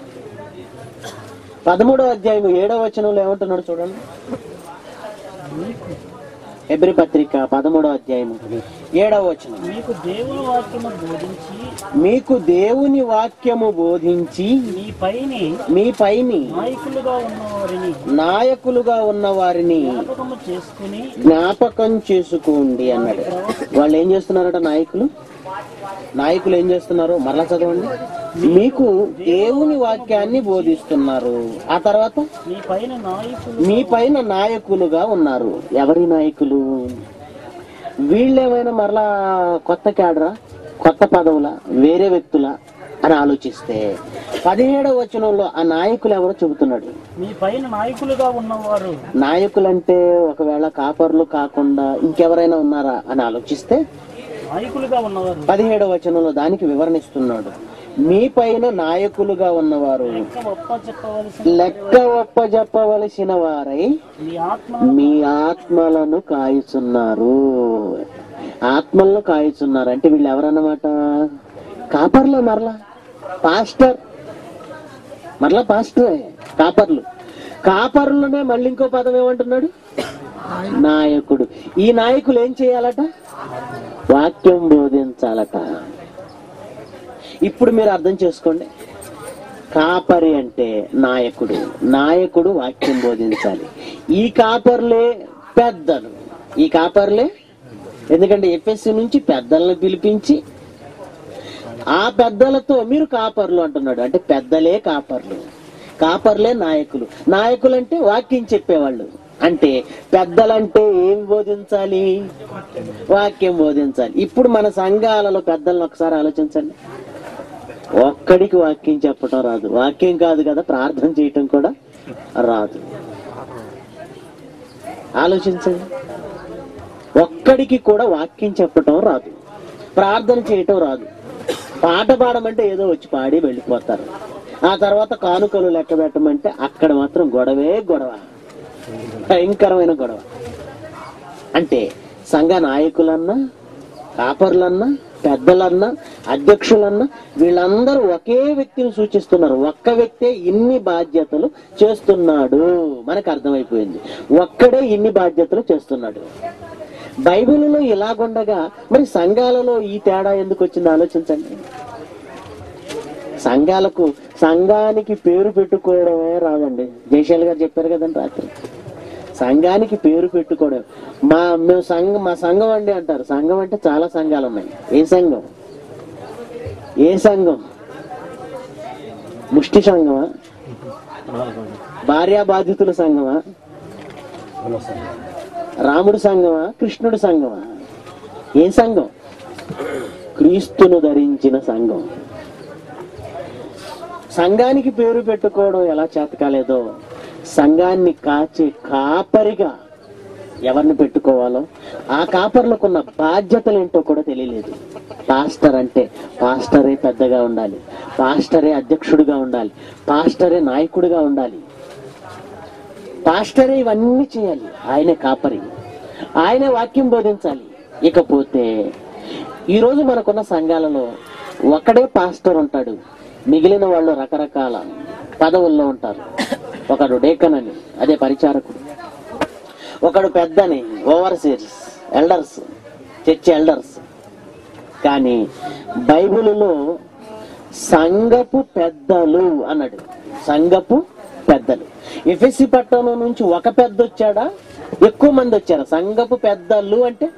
13వ అధ్యాయం 7వ వచనంలో ఏమంటున్నాడు చూడండి. హెబ్రీ పత్రిక 13వ అధ్యాయం 7వ వచనం. మీకు దేవుని వాక్యము బోధించి మీ పైని నాయకులుగా ఉన్న వారిని జ్ఞాపకం చేసుకోండి అన్నాడు. వాళ్ళు ఏం చేస్తున్నారట? నాయకులు ఏం చేస్తున్నారు? మరలా చదవండి. మీకు దేవుని వాక్యాన్ని బోధిస్తున్నారు. ఆ తర్వాత మీ పైన నాయకులుగా ఉన్నారు. ఎవరి నాయకులు? వీళ్ళేమైనా మరలా కొత్త క్యాడరా, కొత్త పదవుల, వేరే వ్యక్తుల అని ఆలోచిస్తే 17వ వచనంలో ఆ నాయకులు ఎవరో చెబుతున్నాడు. మీ పైన నాయకులుగా ఉన్నవారు. నాయకులంటే ఒకవేళ కాపర్లు కాకుండా ఇంకెవరైనా ఉన్నారా అని ఆలోచిస్తే నాయకులుగా ఉన్నవారు 17వ వచనంలో దానికి వివరణిస్తున్నాడు. మీ పైన నాయకులుగా ఉన్నవారు లెక్క ఒప్పజెప్పవలసిన వారై మీ ఆత్మలను కాయుచున్నారు. ఆత్మలను కాయుచున్నారు అంటే వీళ్ళు ఎవరన్నమాట? కాపర్లు. మరలా పాస్టరే కాపర్లునే మళ్ళీ ఇంకో పదం ఏమంటున్నాడు? నాయకుడు. ఈ నాయకులు ఏం చేయాలట? వాక్యం బోధించాలట. ఇప్పుడు మీరు అర్థం చేసుకోండి, కాపరి అంటే నాయకుడు వాక్యం బోధించాలి. ఈ కాపర్లే పెద్దలు. ఎందుకంటే ఎఫ్ఎస్సి నుంచి పెద్దలను పిలిపించి ఆ పెద్దలతో మీరు కాపర్లు అంటున్నాడు. అంటే పెద్దలే కాపర్లే నాయకులు అంటే వాక్యం చెప్పేవాళ్ళు. అంటే పెద్దలంటే ఏం బోధించాలి? వాక్యం బోధించాలి. ఇప్పుడు మన సంఘాలలో పెద్దలను ఒకసారి ఆలోచించండి. ఒక్కడికి వాక్యం చెప్పటం రాదు. వాక్యం కాదు కదా, ప్రార్థన చేయటం కూడా రాదు. ఆలోచించండి. ఒక్కడికి కూడా వాక్యం చెప్పటం రాదు, ప్రార్థన చేయటం రాదు. పాట పాడమంటే ఏదో వచ్చి పాడి వెళ్ళిపోతారు. ఆ తర్వాత కానుకలు లెక్క పెట్టమంటే అక్కడ మాత్రం గొడవ, భయంకరమైన గొడవ. అంటే సంఘ నాయకులన్నా, కాపర్లన్నా, పెద్దలన్నా, అధ్యక్షులన్నా వీళ్ళందరూ ఒకే వ్యక్తిని సూచిస్తున్నారు. ఒక్క వ్యక్తే ఇన్ని బాధ్యతలు చేస్తున్నాడు. మనకు అర్థమైపోయింది, ఒక్కడే ఇన్ని బాధ్యతలు చేస్తున్నాడు. బైబిల్లో ఇలాగుండగా మరి సంఘాలలో ఈ తేడా ఎందుకు వచ్చింది ఆలోచించండి. సంఘానికి పేరు పెట్టుకోవడమే రాదండి. జయశాల్ గారు చెప్పారు కదండి రాత్రి. సంఘానికి పేరు పెట్టుకోవడం. మా సంఘం అండి అంటారు. సంఘం అంటే చాలా సంఘాలు ఉన్నాయి. ఏ సంఘం? ముష్టి సంఘమా? భార్యా బాధితుల సంఘమా? రాముడు సంఘమా? కృష్ణుడు సంఘమా? ఏ సంఘం? క్రీస్తును ధరించిన సంఘం. సంఘానికి పేరు పెట్టుకోవడం ఎలా చేత కాలేదో సంఘాన్ని కాచే కాపరిగా ఎవరిని పెట్టుకోవాలో, ఆ కాపర్లకున్న బాధ్యతలు ఏంటో కూడా తెలియలేదు. పాస్టర్ అంటే పాస్టరే పెద్దగా ఉండాలి, పాస్టరే అధ్యక్షుడిగా ఉండాలి, పాస్టరే నాయకుడిగా ఉండాలి, పాస్టరే ఇవన్నీ చేయాలి. ఆయనే కాపరి, ఆయనే వాక్యం బోధించాలి. ఇకపోతే ఈరోజు మనకున్న సంఘాలలో ఒకడే పాస్టర్ ఉంటాడు, మిగిలిన వాళ్ళు రకరకాల పదవుల్లో ఉంటారు. ఒకడు డేకన్ అని, అదే పరిచారకుడు. ఒకడు పెద్దని, ఓవర్సీర్స్, ఎల్డర్స్, చర్చ్ ఎల్డర్స్. కానీ బైబిలులో సంఘపు పెద్దలు అన్నాడు. సంఘపు పెద్దలు. ఎఫెసీ పట్టణం నుంచి ఒక పెద్ద వచ్చాడా, ఎక్కువ మంది వచ్చారా? సంఘపు పెద్దలు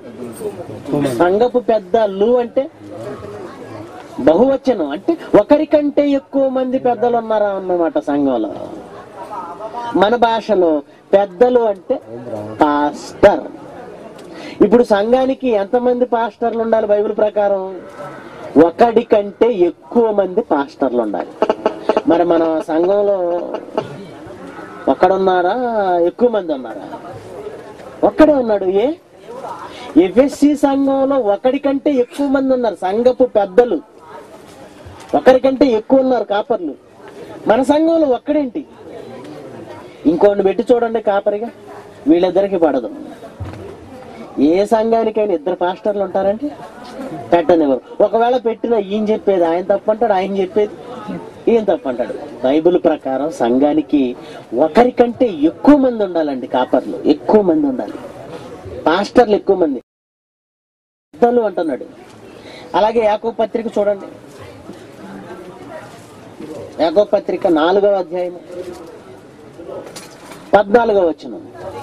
అంటే బహువచనం. అంటే ఒకరికంటే ఎక్కువ మంది పెద్దలు ఉన్నారా అన్నమాట సంఘంలో. మన భాషలో పెద్దలు అంటే పాస్టర్. ఇప్పుడు సంఘానికి ఎంతమంది పాస్టర్లు ఉండాలి బైబిల్ ప్రకారం? ఒకడి కంటే ఎక్కువ మంది పాస్టర్లు ఉండాలి. మరి మన సంఘంలో ఒక్కడున్నారా, ఎక్కువ మంది ఉన్నారా? ఒక్కడే ఉన్నాడు. ఎఫ్ఎస్సి సంఘంలో ఒకడి కంటే ఎక్కువ మంది ఉన్నారు సంఘపు పెద్దలు. ఒకరికంటే ఎక్కువ ఉన్నారు కాపర్లు. మన సంఘంలో ఒక్కడేంటి, ఇంకోని పెట్టి చూడండి కాపరిగా, వీళ్ళిద్దరికి పడదు. ఏ సంఘానికైనా ఇద్దరు పాస్టర్లు ఉంటారంటే పెట్టనివ్వరు. ఒకవేళ పెట్టినా ఈయన చెప్పేది ఆయన తప్పంటాడు, ఆయన చెప్పేది ఈయన తప్పంటాడు. బైబిల్ ప్రకారం సంఘానికి ఒకరికంటే ఎక్కువ మంది ఉండాలండి. కాపర్లు ఎక్కువ మంది ఉండాలి, పాస్టర్లు ఎక్కువ మంది పెద్దలు అంటున్నాడు. అలాగే యాకోబు పత్రిక చూడండి, యాకోబు పత్రిక 4వ అధ్యాయం 14వ వచనం.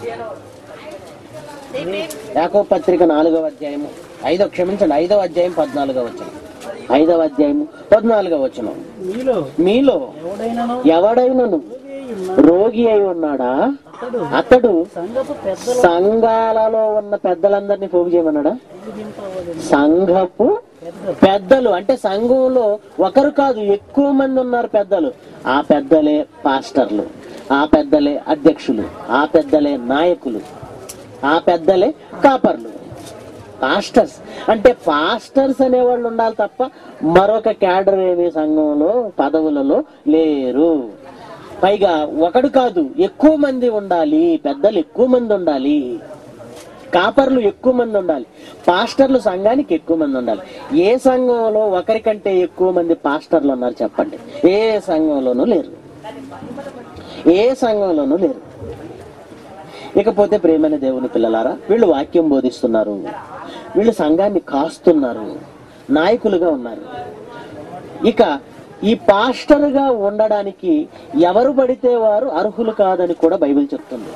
యాకోబు పత్రిక 4వ అధ్యాయము 5వ అధ్యాయం 14వ వచనం. 5వ అధ్యాయం 14వ వచనం. మీలో ఎవడైనను రోగి అయి ఉన్నాడా, అతడు సంఘాలలో ఉన్న పెద్దలందరినీ పోగు చేయమన్నాడా? సంఘపు పెద్దలు అంటే సంఘంలో ఒకరు కాదు, ఎక్కువ మంది ఉన్నారు పెద్దలు. ఆ పెద్దలే పాస్టర్లు, ఆ పెద్దలే అధ్యక్షులు, ఆ పెద్దలే నాయకులు, ఆ పెద్దలే కాపర్లు. పాస్టర్స్ అంటే పాస్టర్స్ అనేవాళ్ళు ఉండాలి తప్ప మరొక క్యాడర్ ఏమి సంఘంలో పదవులలో లేరు. పైగా ఒకడు కాదు, ఎక్కువ మంది ఉండాలి. పెద్దలు ఎక్కువ మంది ఉండాలి, కాపర్లు ఎక్కువ మంది ఉండాలి, పాస్టర్లు సంఘానికి ఎక్కువ మంది ఉండాలి. ఏ సంఘంలో ఒకరికంటే ఎక్కువ మంది పాస్టర్లు ఉన్నారు చెప్పండి? ఏ సంఘంలోనూ లేరు, ఏ సంఘంలోనూ లేరు. ఇకపోతే ప్రేమైన దేవుని పిల్లలారా, వీళ్ళు వాక్యం బోధిస్తున్నారు, వీళ్ళు సంఘాన్ని కాస్తున్నారు, నాయకులుగా ఉన్నారు. ఇక ఈ పాస్టర్గా ఉండడానికి ఎవరు పడితే వారు అర్హులు కాదని కూడా బైబిల్ చెప్తుంది.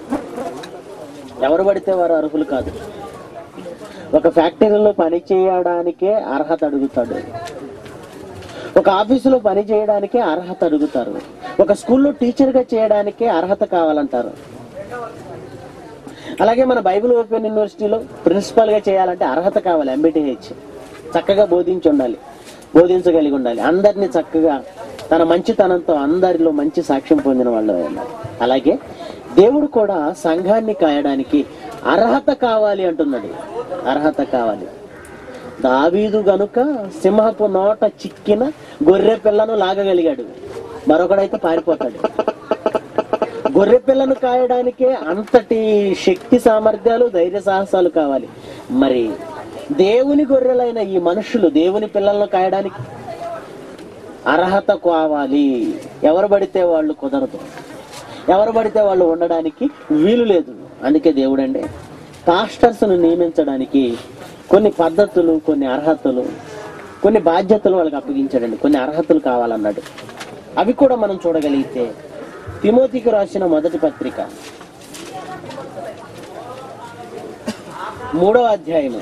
ఎవరు పడితే వారు అర్హులు కాదు. ఒక ఫ్యాక్టరీలో పని చేయడానికే అర్హత అడుగుతాడు, ఒక ఆఫీసులో పని చేయడానికే అర్హత అడుగుతారు, ఒక స్కూల్లో టీచర్గా చేయడానికే అర్హత కావాలంటారు. అలాగే మన బైబిల్ ఓపెన్ యూనివర్సిటీలో ప్రిన్సిపల్ గా చేయాలంటే అర్హత కావాలి, ఎంబీటీహెచ్. చక్కగా బోధించి ఉండాలి, బోధించగలిగి ఉండాలి, అందరినీ చక్కగా తన మంచితనంతో అందరిలో మంచి సాక్ష్యం పొందిన వాళ్ళు ఉన్నారు. అలాగే దేవుడు కూడా సంఘాన్ని కాయడానికి అర్హత కావాలి అంటున్నాడు, అర్హత కావాలి. దావీదు గనుక సింహపు నోట చిక్కిన గొర్రె పిల్లను లాగగలిగాడు, మరొకడైతే పారిపోతాడు. గొర్రె పిల్లను కాయడానికే అంతటి శక్తి సామర్థ్యాలు ధైర్య సాహసాలు కావాలి. మరి దేవుని గొర్రెలైన ఈ మనుషులు దేవుని పిల్లలను కాయడానికి అర్హత కావాలి. ఎవరు పడితే వాళ్ళు కుదరదు, ఎవరు పడితే వాళ్ళు ఉండడానికి వీలు లేదు. అందుకే దేవుడండి పాస్టర్స్ ను నియమించడానికి కొన్ని పద్ధతులు, కొన్ని అర్హతలు, కొన్ని బాధ్యతలు వాళ్ళకి అప్పగించాడండి. కొన్ని అర్హతలు కావాలన్నాడు. అవి కూడా మనం చూడగలిగితే తిమోతికి రాసిన మొదటి పత్రిక 3వ అధ్యాయము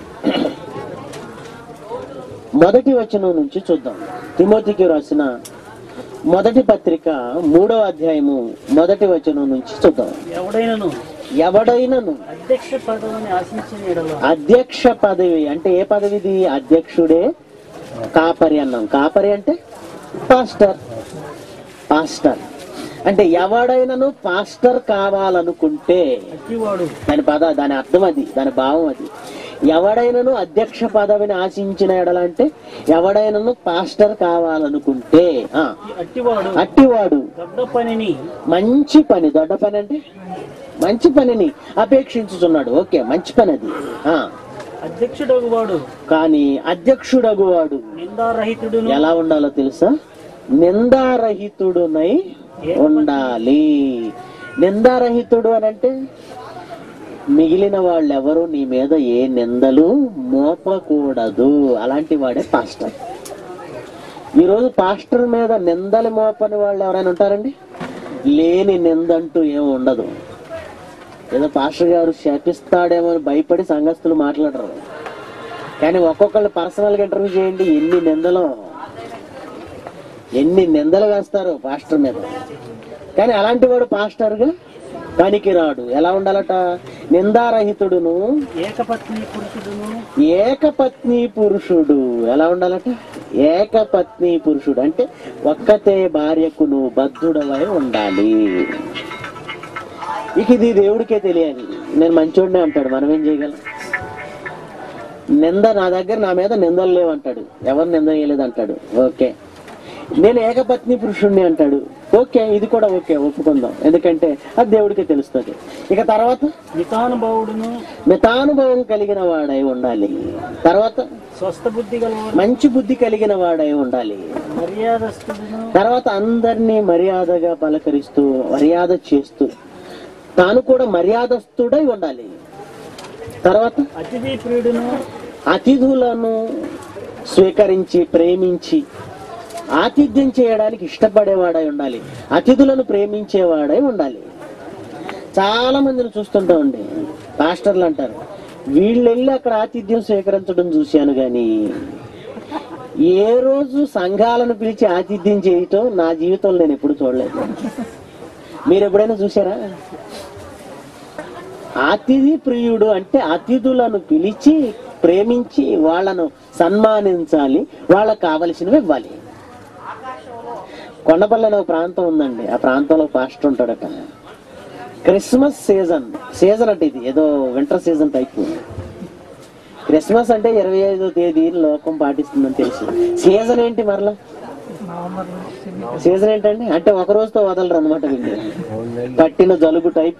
1వ వచనం నుంచి చూద్దాం. తిమోతికి రాసిన మొదటి పత్రిక 3వ అధ్యాయము 1వ వచనం నుంచి చూద్దాం. ఎవడైనను అధ్యక్ష పదవి అంటే ఏ పదవిది? అధ్యక్షుడే కాపరి అన్నాం. కాపరి అంటే పాస్టర్. పాస్టర్ అంటే ఎవడైనను పాస్టర్ కావాలనుకుంటే, దాని అర్థం అది, దాని భావం అది. ఎవడైనను అధ్యక్ష పదవిని ఆశించిన ఎడలంటే ఎవడైనను పాస్టర్ కావాలనుకుంటే అట్టివాడు మంచి పని, దొడ్డ పని అంటే మంచి పనిని అపేక్షించుతున్నాడు. ఓకే, మంచి పని అది. అధ్యక్షుడగువాడు కానీ అధ్యక్షుడగువాడు ఎలా ఉండాలో తెలుసా? నిందారహితుడునై ఉండాలి. నిందారహితుడు అని అంటే మిగిలిన వాళ్ళెవరు నీ మీద ఏ నిందలు మోపకూడదు. అలాంటి వాడే పాస్టర్. ఈరోజు పాస్టర్ మీద నిందలు మోపని వాళ్ళు ఎవరైనా ఉంటారండి? లేని నిందంటూ ఏమి ఉండదు. ఏదో పాస్టర్ గారు శాపిస్తాడేమో అని భయపడి సంఘస్థులు మాట్లాడరు. కానీ ఒక్కొక్కళ్ళు పర్సనల్గా ఇంటర్వ్యూ చేయండి, ఎన్ని నిందలు వేస్తారు పాస్టర్ మీద. కానీ అలాంటి వాడు పాస్టర్గా పనికి రాడు. ఎలా ఉండాలట? నిందారహితుడును ఏకపత్ని పురుషుడు. ఎలా ఉండాలట? ఏకపత్ని పురుషుడు అంటే ఒక్కతే భార్యకు నువ్వు బద్ధుడవై ఉండాలి. ఇక ఇది దేవుడికే తెలియాలి. నేను మంచోడినే అంటాడు, మనం ఏం చేయగలం? నింద నా మీద నిందలు లేవంటాడు, ఎవరు నింద చేయలేదు అంటాడు. ఓకే, నేను ఏకపత్ని పురుషుణ్ణి అంటాడు. ఓకే, ఇది కూడా ఓకే, ఒప్పుకుందాం, ఎందుకంటే అది దేవుడికే తెలుస్తుంది. ఇక తర్వాత మితానుభవం కలిగిన వాడై ఉండాలి. తర్వాత స్వస్థ బుద్ధి గలవాడు, మంచి బుద్ధి కలిగిన వాడై ఉండాలి. మర్యాదస్తుడును, తర్వాత అందరినీ మర్యాదగా పలకరిస్తూ మర్యాద చేస్తూ తాను కూడా మర్యాదస్తుడై ఉండాలి. తర్వాత అతిథి ప్రియుడును, అతిథులను స్వీకరించి ప్రేమించి ఆతిథ్యం చేయడానికి ఇష్టపడేవాడై ఉండాలి. అతిథులను ప్రేమించేవాడై ఉండాలి. చాలా మందిని చూస్తుంటామండి, పాస్టర్లు అంటారు, వీళ్ళు వెళ్ళి అక్కడ ఆతిథ్యం స్వీకరించడం చూశాను గాని ఏ రోజు సంఘాలను పిలిచి ఆతిథ్యం చేయటం నా జీవితంలో నేను ఎప్పుడు చూడలేదు. మీరు ఎప్పుడైనా చూసారా? అతిథి ప్రియుడు అంటే అతిథులను పిలిచి ప్రేమించి వాళ్ళను సన్మానించాలి, వాళ్ళకు కావలసినవి ఇవ్వాలి. కొండపల్లి అనే ఒక ప్రాంతం ఉందండి, ఆ ప్రాంతంలో పాస్టర్ ఉంటాడట. క్రిస్మస్ సీజన్ అంటే ఇది ఏదో వింటర్ సీజన్ టైప్. క్రిస్మస్ అంటే 25వ తేదీ లోకం పాటిస్తుందని తెలుసు. సీజన్ ఏంటి మరలా? సీజన్ ఏంటండి అంటే ఒక రోజుతో వదలరు అనమాట. వీళ్ళు పట్టిన జలుబు టైప్.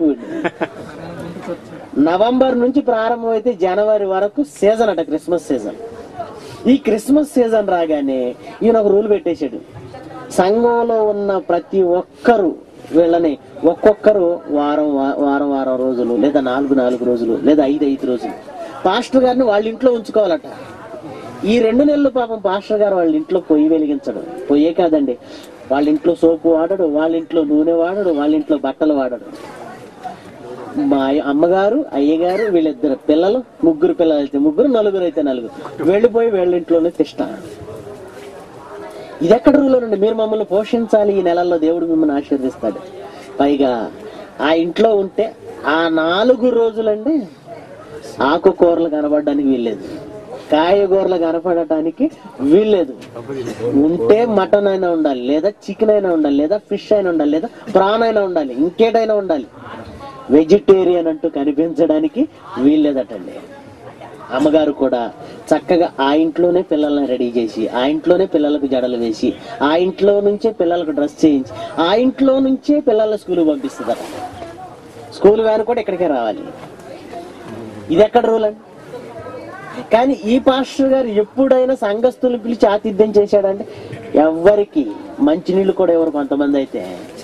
నవంబర్ నుంచి ప్రారంభమైతే జనవరి వరకు సీజన్ అట, క్రిస్మస్ సీజన్. ఈ క్రిస్మస్ సీజన్ రాగానే ఈయన ఒక రూల్ పెట్టేశాడు. సంఘంలో ఉన్న ప్రతి ఒక్కరు వీళ్ళని ఒక్కొక్కరు వారం రోజులు లేదా 4 రోజులు లేదా 5 రోజులు పాస్టర్ గారిని వాళ్ళ ఇంట్లో ఉంచుకోవాలట. ఈ 2 నెలలు పాపం పాస్టర్ గారు వాళ్ళ ఇంట్లో పొయ్యి వెలిగించడు. పొయ్యే కాదండి, వాళ్ళ ఇంట్లో సోపు వాడడు, వాళ్ళ ఇంట్లో నూనె వాడడు, వాళ్ళ ఇంట్లో బట్టలు వాడడు. మా అమ్మగారు అయ్యగారు వీళ్ళిద్దరు పిల్లలు, 3 పిల్లలు అయితే 3, 4 అయితే 4 వెళ్ళిపోయి వీళ్ళ ఇంట్లోనే తిష్టారు. ఇది ఎక్కడ రూలోనండి? మీరు మమ్మల్ని పోషించాలి, ఈ నెలల్లో దేవుడు మిమ్మల్ని ఆశీర్దిస్తాడు. పైగా ఆ ఇంట్లో ఉంటే ఆ 4 రోజులండి ఆకుకూరలు కనబడడానికి వీల్లేదు, కాయగూరలు కనపడటానికి వీల్లేదు. ఉంటే మటన్ అయినా ఉండాలి, లేదా చికెన్ అయినా ఉండాలి, లేదా ఫిష్ అయినా ఉండాలి, లేదా ప్రాన్ అయినా ఉండాలి, ఇంకేటైనా ఉండాలి. వెజిటేరియన్ అంటూ కనిపించడానికి వీల్లేదటండి. అమ్మగారు కూడా చక్కగా ఆ ఇంట్లోనే పిల్లల్ని రెడీ చేసి, ఆ ఇంట్లోనే పిల్లలకు జడలు వేసి, ఆ ఇంట్లో నుంచే పిల్లలకు డ్రెస్ చేయించి, ఆ ఇంట్లో నుంచే పిల్లల్ని స్కూల్కి పంపిస్తుందట. స్కూల్ వ్యాన్ కూడా ఇక్కడికే రావాలి. ఇది ఎక్కడ రూల్ అండి? కానీ ఈ పాస్టర్ గారు ఎప్పుడైనా సంఘస్థులు పిలిచి ఆతిథ్యం చేశాడంటే ఎవరికి మంచినీళ్ళు కూడా ఎవరు, కొంతమంది అయితే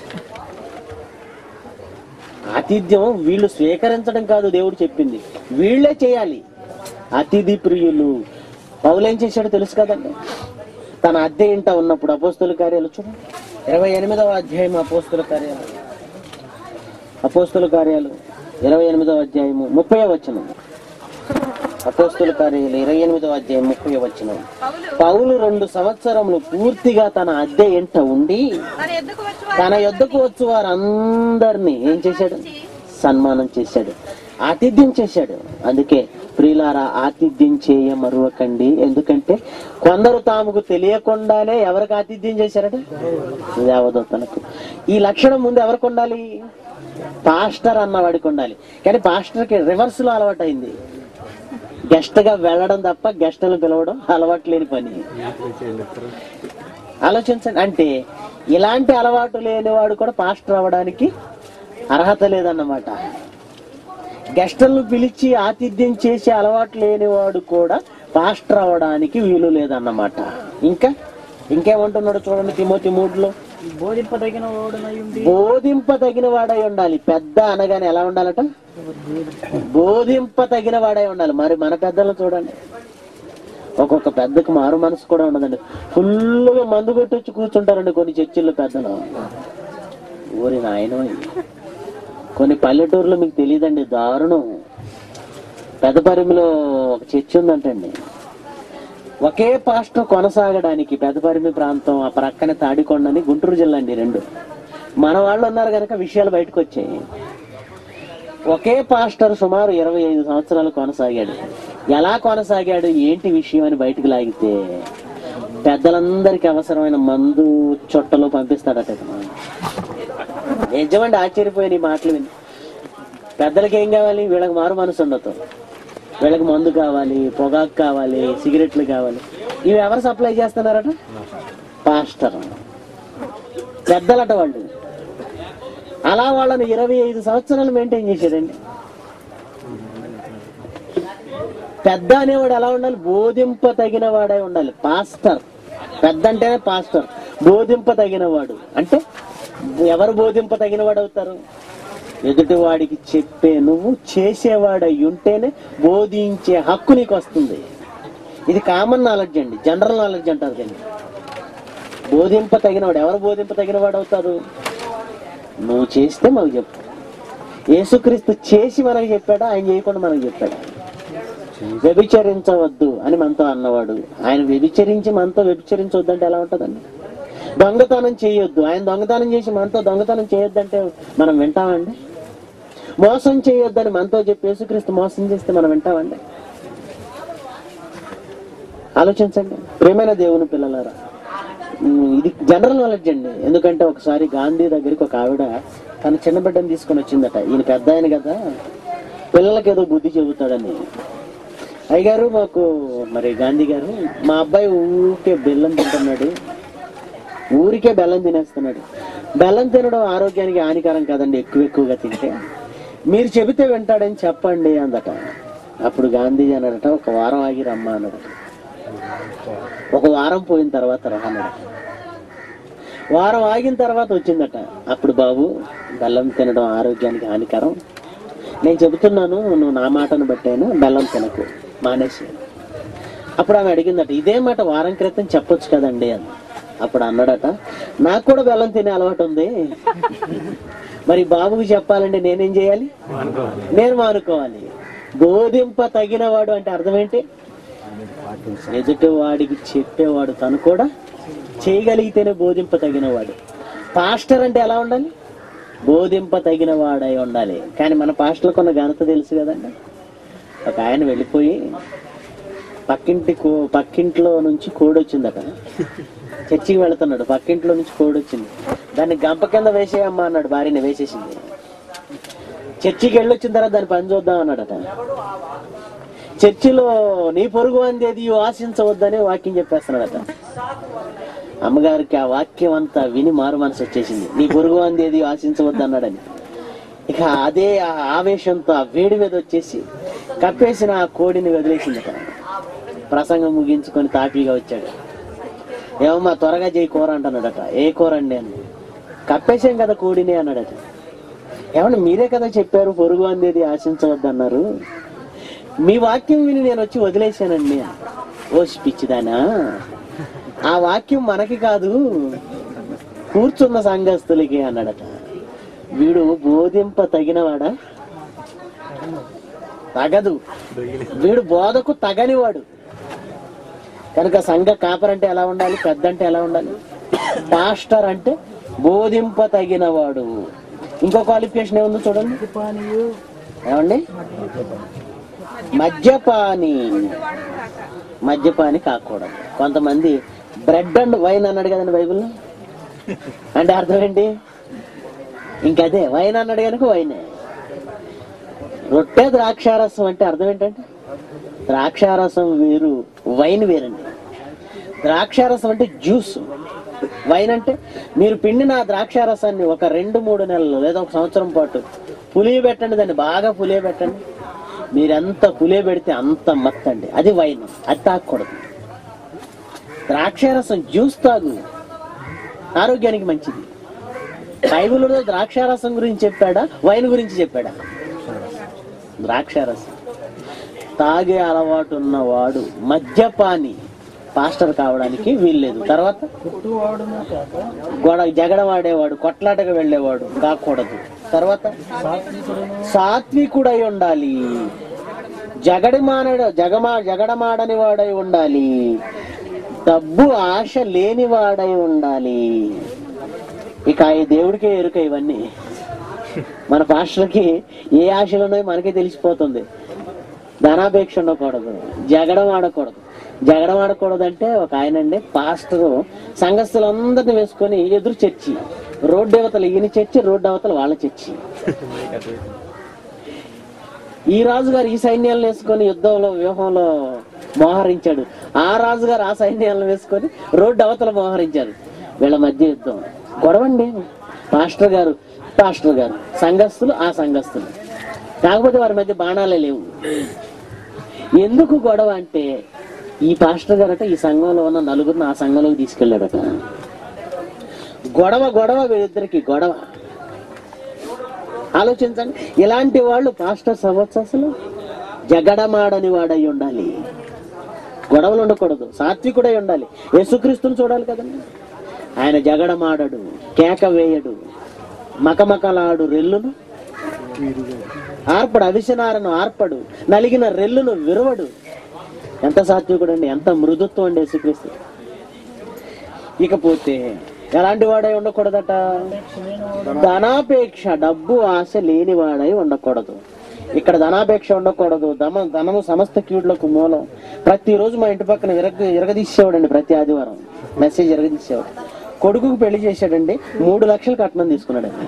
ఆతిథ్యం వీళ్ళు స్వీకరించడం కాదు దేవుడు చెప్పింది, వీళ్ళే చేయాలి. అతిథి ప్రియులు. పౌలు ఏం చేశాడో తెలుసు కదండి. తన అద్దె ఇంట ఉన్నప్పుడు అపోస్తల కార్యాలు చూడండి, 28వ అధ్యాయం అపోస్తల కార్యాలు 28వ అధ్యాయము 30వ వచనం. అపోస్తల కార్యాలు 28వ అధ్యాయం 30వ వచనం. పౌలు 2 సంవత్సరములు పూర్తిగా తన అద్దె ఇంట ఉండి తన యొద్దకు వచ్చు వారందరినీ ఏం చేశాడు? సన్మానం చేశాడు, ఆతిథ్యం చేశాడు. అందుకే ప్రియులారా, ఆతిథ్యం చేయ మరువకండి. ఎందుకంటే కొందరు తాముకు తెలియకుండానే ఎవరికి ఆతిథ్యం చేశారట? దేవదూతలకు. ఈ లక్షణం ముందు ఎవరికి ఉండాలి? పాస్టర్ అన్నవాడికి ఉండాలి. కానీ పాస్టర్కి రివర్స్ లో అలవాటు అయింది. గెస్ట్ గా వెళ్ళడం తప్ప గెస్ట్లను పిలవడం అలవాటు లేని పని. ఆలోచించండి. అంటే ఇలాంటి అలవాటు లేనివాడు కూడా పాస్టర్ అవ్వడానికి అర్హత లేదన్నమాట. గెస్టులను పిలిచి ఆతిథ్యం చేసే అలవాటు లేనివాడు కూడా పాస్టర్ అవ్వడానికి వీలు లేదన్నమాట. ఇంకేమంటున్నాడు చూడండి, తిమోతి 3లో బోధింపదగిన వాడై ఉండాలి. పెద్ద అనగానే ఎలా ఉండాలట? బోధింపదగిన వాడై ఉండాలి. మరి మన పెద్దలు చూడండి, ఒక్కొక్క పెద్దకు మారు మనసు కూడా ఉండదండి. ఫుల్గా మందు కొట్టి వచ్చి కూర్చుంటారండి కొన్ని చర్చిల్లో పెద్దలు. ఊరి నాయన, కొన్ని పల్లెటూరులో మీకు తెలియదండి, దారుణం. పెద్దపరిమిలో ఒక చర్చి ఉందంటండి. ఒకే పాస్టర్ కొనసాగడానికి పెద్దపరిమి ప్రాంతం, ఆ ప్రక్కనే తాడికొండని, గుంటూరు జిల్లా అండి 2. మన వాళ్ళు ఉన్నారు కనుక విషయాలు బయటకు వచ్చాయి. ఒకే పాస్టర్ సుమారు 25 సంవత్సరాలు కొనసాగాడు. ఎలా కొనసాగాడు, ఏంటి విషయం అని బయటకు లాగితే పెద్దలందరికీ అవసరమైన మందు చుట్టలు పంపిస్తాడట. నిజమండి, ఆశ్చర్యపోయిన ఈ మాటలు విని. పెద్దలకి ఏం కావాలి? వీళ్ళకి మారు మనసు ఉండదు. వీళ్ళకి మందు కావాలి, పొగాకు కావాలి, సిగరెట్లు కావాలి. ఇవి ఎవరు సప్లై చేస్తున్నారట? పాస్టర్ పెద్దలట వాళ్ళు. అలా వాళ్ళని 25 సంవత్సరాలు మెయింటైన్ చేశాడండి. పెద్ద అనేవాడు ఎలా ఉండాలి? బోధింప తగిన వాడై ఉండాలి. పాస్టర్ పెద్ద అంటేనే పాస్టర్, బోధింప తగిన వాడు. అంటే ఎవరు బోధింప తగిన వాడు అవుతారు? ఎదుటి వాడికి చెప్పే నువ్వు చేసేవాడై ఉంటేనే బోధించే హక్కు నీకు వస్తుంది. ఇది కామన్ నాలెడ్జ్ అండి, జనరల్ నాలెడ్జ్ అంటారు దీన్ని. బోధింప తగినవాడు. ఎవరు బోధింప తగిన వాడు అవుతారు? నువ్వు చేస్తే మాకు చెప్పు. యేసుక్రీస్తు చేసి మనకు చెప్పాడా? ఆయన చేయకుండా మనకు చెప్పాడా? వ్యభిచరించవద్దు అని మనతో అన్నవాడు. ఆయన వ్యభిచరించి మనతో వ్యభిచరించవద్దు అంటే ఎలా ఉంటుందండి? దొంగతనం చేయొద్దు, ఆయన దొంగతనం చేసి మనతో దొంగతనం చేయొద్దంటే మనం వింటామండి? మోసం చేయొద్దని మనతో చెప్పి యేసుక్రీస్తు మోసం చేస్తే మనం వింటామండి? ఆలోచించండి ప్రియమైన దేవుని పిల్లలారా. ఇది జనరల్ నాలెడ్జ్ అండి. ఎందుకంటే ఒకసారి గాంధీ దగ్గరికి ఒక ఆవిడ తన చిన్న బిడ్డను తీసుకొని వచ్చిందట. ఈయన పెద్ద ఆయన కదా, పిల్లలకి ఏదో బుద్ధి చెబుతాడని. అయ్యగారు మాకు మరి గాంధీ గారు, మా అబ్బాయి ఊరికే బెల్లం తింటున్నాడు, ఊరికే బెల్లం తినేస్తున్నాడు. బెల్లం తినడం ఆరోగ్యానికి హానికరం కదండి ఎక్కువగా తింటే, మీరు చెబితే వింటాడని చెప్పండి అందట. అప్పుడు గాంధీజీ అన్నాడట, ఒక వారం ఆగి రమ్మా అన్నాడు. ఒక వారం పోయిన తర్వాత రా అన్నాడు. వారం ఆగిన తర్వాత వచ్చిందట. అప్పుడు బాబు, బెల్లం తినడం ఆరోగ్యానికి హానికరం, నేను చెబుతున్నాను, నువ్వు నా మాటను బట్టేను, బెల్లం తినకు, మానేసి. అప్పుడు ఆమె అడిగిందట, ఇదే మాట వారం క్రితం చెప్పొచ్చు కదండి అని. అప్పుడు అన్నాడట, నాకు కూడా బెల్లం తినే అలవాటు ఉంది, మరి బాబుకి చెప్పాలంటే నేనేం చేయాలి? నేను మానుకోవాలి. బోధింప తగినవాడు అంటే అర్థం ఏంటి? ఎదుటి వాడికి చెప్పేవాడు తను కూడా చేయగలిగితేనే బోధింప తగినవాడు. పాస్టర్ అంటే ఎలా ఉండాలి? బోధింప తగిన వాడై ఉండాలి. కానీ మన పాస్టర్లకు ఉన్న ఘనత తెలుసు కదండి. ఒక ఆయన వెళ్ళిపోయి పక్కింట్లో నుంచి కోడి వచ్చిందట. చర్చికి వెళుతున్నాడు, పక్కింట్లో నుంచి కోడి వచ్చింది. దాన్ని గంప కింద వేసేయమ్మా అన్నాడు. భార్యని వేసేసింది. చర్చికి వెళ్ళొచ్చిన తర్వాత దాన్ని పని చూద్దాం అన్నాడట. చర్చిలో నీ పొరుగు అందేది ఆశించవద్దని వాక్యం చెప్పేస్తున్నాడట. అమ్మగారికి ఆ వాక్యం అంతా విని మారు మనసు వచ్చేసింది. నీ పొరుగు అందేది ఆశించవద్దు అన్నాడని. ఇక అదే ఆ ఆవేశంతో ఆ వేడి మీద వచ్చేసి కప్పేసిన ఆ కోడిని వదిలేసిందట. ప్రసంగం ముగించుకొని తాపీగా వచ్చాడు. ఏమమ్మా త్వరగా చేయి కూర అంటున్నాడట. ఏ కూర అండి అని. కప్పేసాం కదా కోడిని అన్నాడట. ఏమన్నా మీరే కదా చెప్పారు పొరుగు అందేది ఆశించవద్దు అన్నారు, మీ వాక్యం విని నేను వచ్చి వదిలేశానండి. ఓసి పిచ్చిదానా, ఆ వాక్యం మనకి కాదు కూర్చున్న సంఘస్థులకి అన్నాడట. వీడు బోధింప తగినవాడా? తగదు. వీడు బోధకు తగనివాడు. కనుక సంఘ కాపరంటే ఎలా ఉండాలి? పెద్ద అంటే ఎలా ఉండాలి? పాస్టర్ అంటే బోధింప తగినవాడు. ఇంకో క్వాలిఫికేషన్ ఏముందో చూడండి. ఏమండి? మద్యపాని కాకూడదు. కొంతమంది బ్రెడ్ అండ్ వైన్ అన్నాడు కదండి బైబిల్లో. అంటే అర్థం ఏంటి? ఇంకదే వైన్ అన్నాడు కనుక వైనే. రొట్టె ద్రాక్షారసం అంటే అర్థం ఏంటంటే ద్రాక్షారసం వేరు, వైన్ వేరండి. ద్రాక్షారసం అంటే జ్యూస్, వైన్ అంటే మీరు పిండిన ద్రాక్షారసాన్ని ఒక 2-3 నెలలు లేదా ఒక సంవత్సరం పాటు పులియబెట్టండి, దాన్ని బాగా పులియబెట్టండి. మీరెంత పులియబెడితే అంత మత్తండి, అది వైన్. అది తాగకూడదు. ద్రాక్షారసం జ్యూస్ తాగు, ఆరోగ్యానికి మంచిది. బైబిల్లో ద్రాక్షారసం గురించి చెప్పాడా, వైన్ గురించి చెప్పాడా? ద్రాక్షారసం. తాగే అలవాటు ఉన్నవాడు మద్యపాని పాస్టర్ కావడానికి వీల్లేదు. తర్వాత జగడవాడేవాడు, కొట్లాటకు వెళ్ళేవాడు కాకూడదు. తర్వాత సాత్వికుడై ఉండాలి, జగడమాడని వాడై ఉండాలి, డబ్బు ఆశ లేని వాడై ఉండాలి. ఇక ఈ దేవుడికే ఎరుక ఇవన్నీ. మన పాస్టర్కి ఏ ఆశలు ఉన్నాయో మనకే తెలిసిపోతుంది. ధనాపేక్ష ఉండకూడదు, జగడం ఆడకూడదు అంటే ఒక ఆయన అండి పాస్టరు సంఘస్థులందరినీ వేసుకొని ఎదురు చర్చి, రోడ్డు అవతల ఈయన చర్చి, రోడ్డు అవతల వాళ్ళ చర్చి. ఈ రాజుగారు ఈ సైన్యాలను వేసుకొని యుద్ధంలో వ్యూహంలో మోహరించాడు. ఆ రాజుగారు ఆ సైన్యాలను వేసుకొని రోడ్డు అవతల మోహరించారు. వీళ్ళ మధ్య యుద్ధం, గొడవండి. పాస్టర్ గారు సంఘస్థులు, ఆ సంఘస్థులు. కాకపోతే వారి మధ్య బాణాలే లేవు. ఎందుకు గొడవ అంటే, ఈ పాస్టర్ గారట ఈ సంఘంలో ఉన్న నలుగురిని ఆ సంఘంలోకి తీసుకెళ్ళాడట. గొడవ వీళ్ళిద్దరికి గొడవ. ఆలోచించండి, ఇలాంటి వాళ్ళు పాస్టర్స్ అవ్వచ్చు? అసలు జగడమాడని వాడై ఉండాలి, గొడవలు ఉండకూడదు, సాత్వికుడై ఉండాలి. యేసుక్రీస్తుని చూడాలి కదండి. ఆయన జగడమాడడు, కేక వేయడు, మకమకలాడు రెల్లును ఆర్పడు, అవిసనారను ఆర్పడు, నలిగిన రెల్లును విరవడు. ఎంత సాత్వికుడు అండి, ఎంత మృదుత్వం అండి యేసుక్రీస్తు. ఇకపోతే ఎలాంటి వాడై ఉండకూడదట? ధనాపేక్ష, డబ్బు ఆశ లేని వాడై ఉండకూడదు. ఇక్కడ ధనాపేక్ష ఉండకూడదు. ధనము సమస్త కీడులకు మూలం. ప్రతిరోజు మా ఇంటి పక్కన ఇరగదీసేవాడండి. ప్రతి ఆదివారం మెసేజ్ ఇరగదీసేవాడు. కొడుకుకు పెళ్లి చేశాడండి, 3 లక్షలు కట్నం తీసుకున్నాడండి.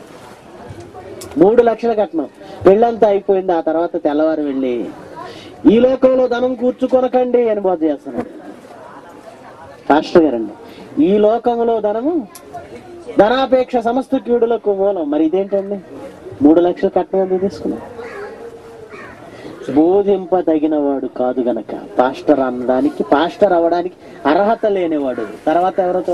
3 లక్షల కట్నం. పెళ్ళంతా అయిపోయింది. ఆ తర్వాత తెల్లవారు వెళ్ళి, ఈ లోకంలో ధనం కూర్చుకొనకండి అని బోధ చేస్తున్నాడు పాస్టర్ గారండి. ఈ లోకంలో ధనాపేక్ష సమస్త కీడులకు మూలం. మరి ఇదేంటండి? 3 లక్షల కట్నం ఎందుకు తీసుకున్నాడు? బోధింపదగిన వాడు కాదు గనక పాస్టర్ అనడానికి, పాస్టర్ అవ్వడానికి అర్హత లేనివాడు. తర్వాత ఎవరితో?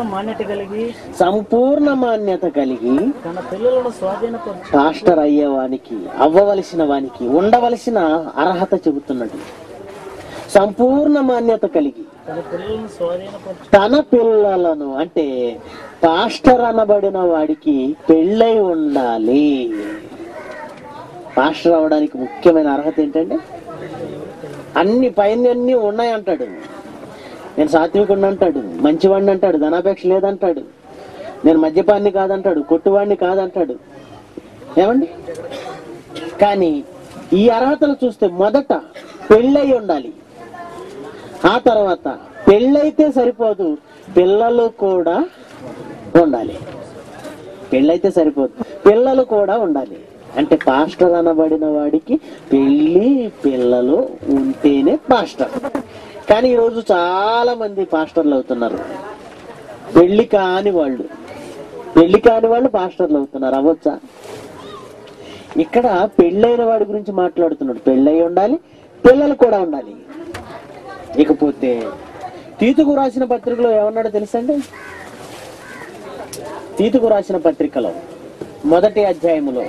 సంపూర్ణ మాన్యత కలిగి తన పిల్లలను స్వాధీనపరచు పాస్టర్ అయ్యేవానికి, అవ్వవలసిన వానికి ఉండవలసిన అర్హత చెబుతున్నాడు. సంపూర్ణ మాన్యత కలిగి తన పిల్లలను స్వాధీనపరచు. తన పిల్లలను అంటే పాస్టర్ అనబడిన వాడికి పెళ్ళై ఉండాలి. పాస్టర్ అవడానికి ముఖ్యమైన అర్హత ఏంటంటే, అన్ని పైన ఉన్నాయి అంటాడు. నేను సాత్వికుడిని అంటాడు, మంచివాడిని అంటాడు, ధనాపేక్ష లేదంటాడు, నేను మద్యపాన్ని కాదంటాడు, కొట్టువాడిని కాదంటాడు. ఏమండి? కానీ ఈ అర్హతలు చూస్తే మొదట పెళ్ళై ఉండాలి. ఆ తర్వాత పెళ్ళైతే సరిపోదు, పిల్లలు కూడా ఉండాలి. పెళ్ళైతే సరిపోదు, పిల్లలు కూడా ఉండాలి. అంటే పాస్టర్ అనబడిన వాడికి పిల్లలు ఉంటేనే పాస్టర్. కానీ ఈరోజు చాలా మంది పాస్టర్లు అవుతున్నారు. పెళ్లి కాని వాళ్ళు పాస్టర్లు అవుతున్నారు. అవ్వచ్చా? ఇక్కడ పెళ్ళైన వాడి గురించి మాట్లాడుతున్నాడు. పెళ్ళై ఉండాలి, పిల్లలు కూడా ఉండాలి. ఇకపోతే తీతుకు రాసిన పత్రికలో ఏమన్నాడో తెలుసండి? తీతుకు రాసిన పత్రికలో మొదటి అధ్యాయములో,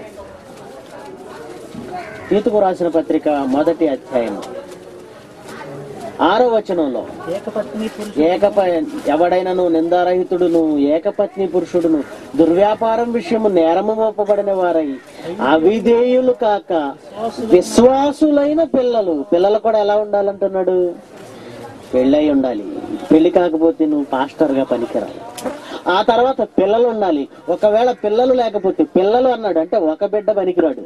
తీతుకు రాసిన పత్రిక మొదటి అధ్యాయము 6వ వచనంలో, ఎవడైనను నిందారహితుడును ఏకపత్ని పురుషుడును దుర్వ్యాపారం విషయము నేరము మోపబడిన వారై అవిధేయులు కాక విశ్వాసులైన పిల్లలు కూడా ఎలా ఉండాలంటున్నాడు? పెళ్ళై ఉండాలి. పెళ్లి కాకపోతే నువ్వు పాస్టర్ గా పనికిరావు. ఆ తర్వాత పిల్లలు ఉండాలి. ఒకవేళ పిల్లలు లేకపోతే, పిల్లలు అన్నాడు అంటే ఒక బిడ్డ పనికిరాడు.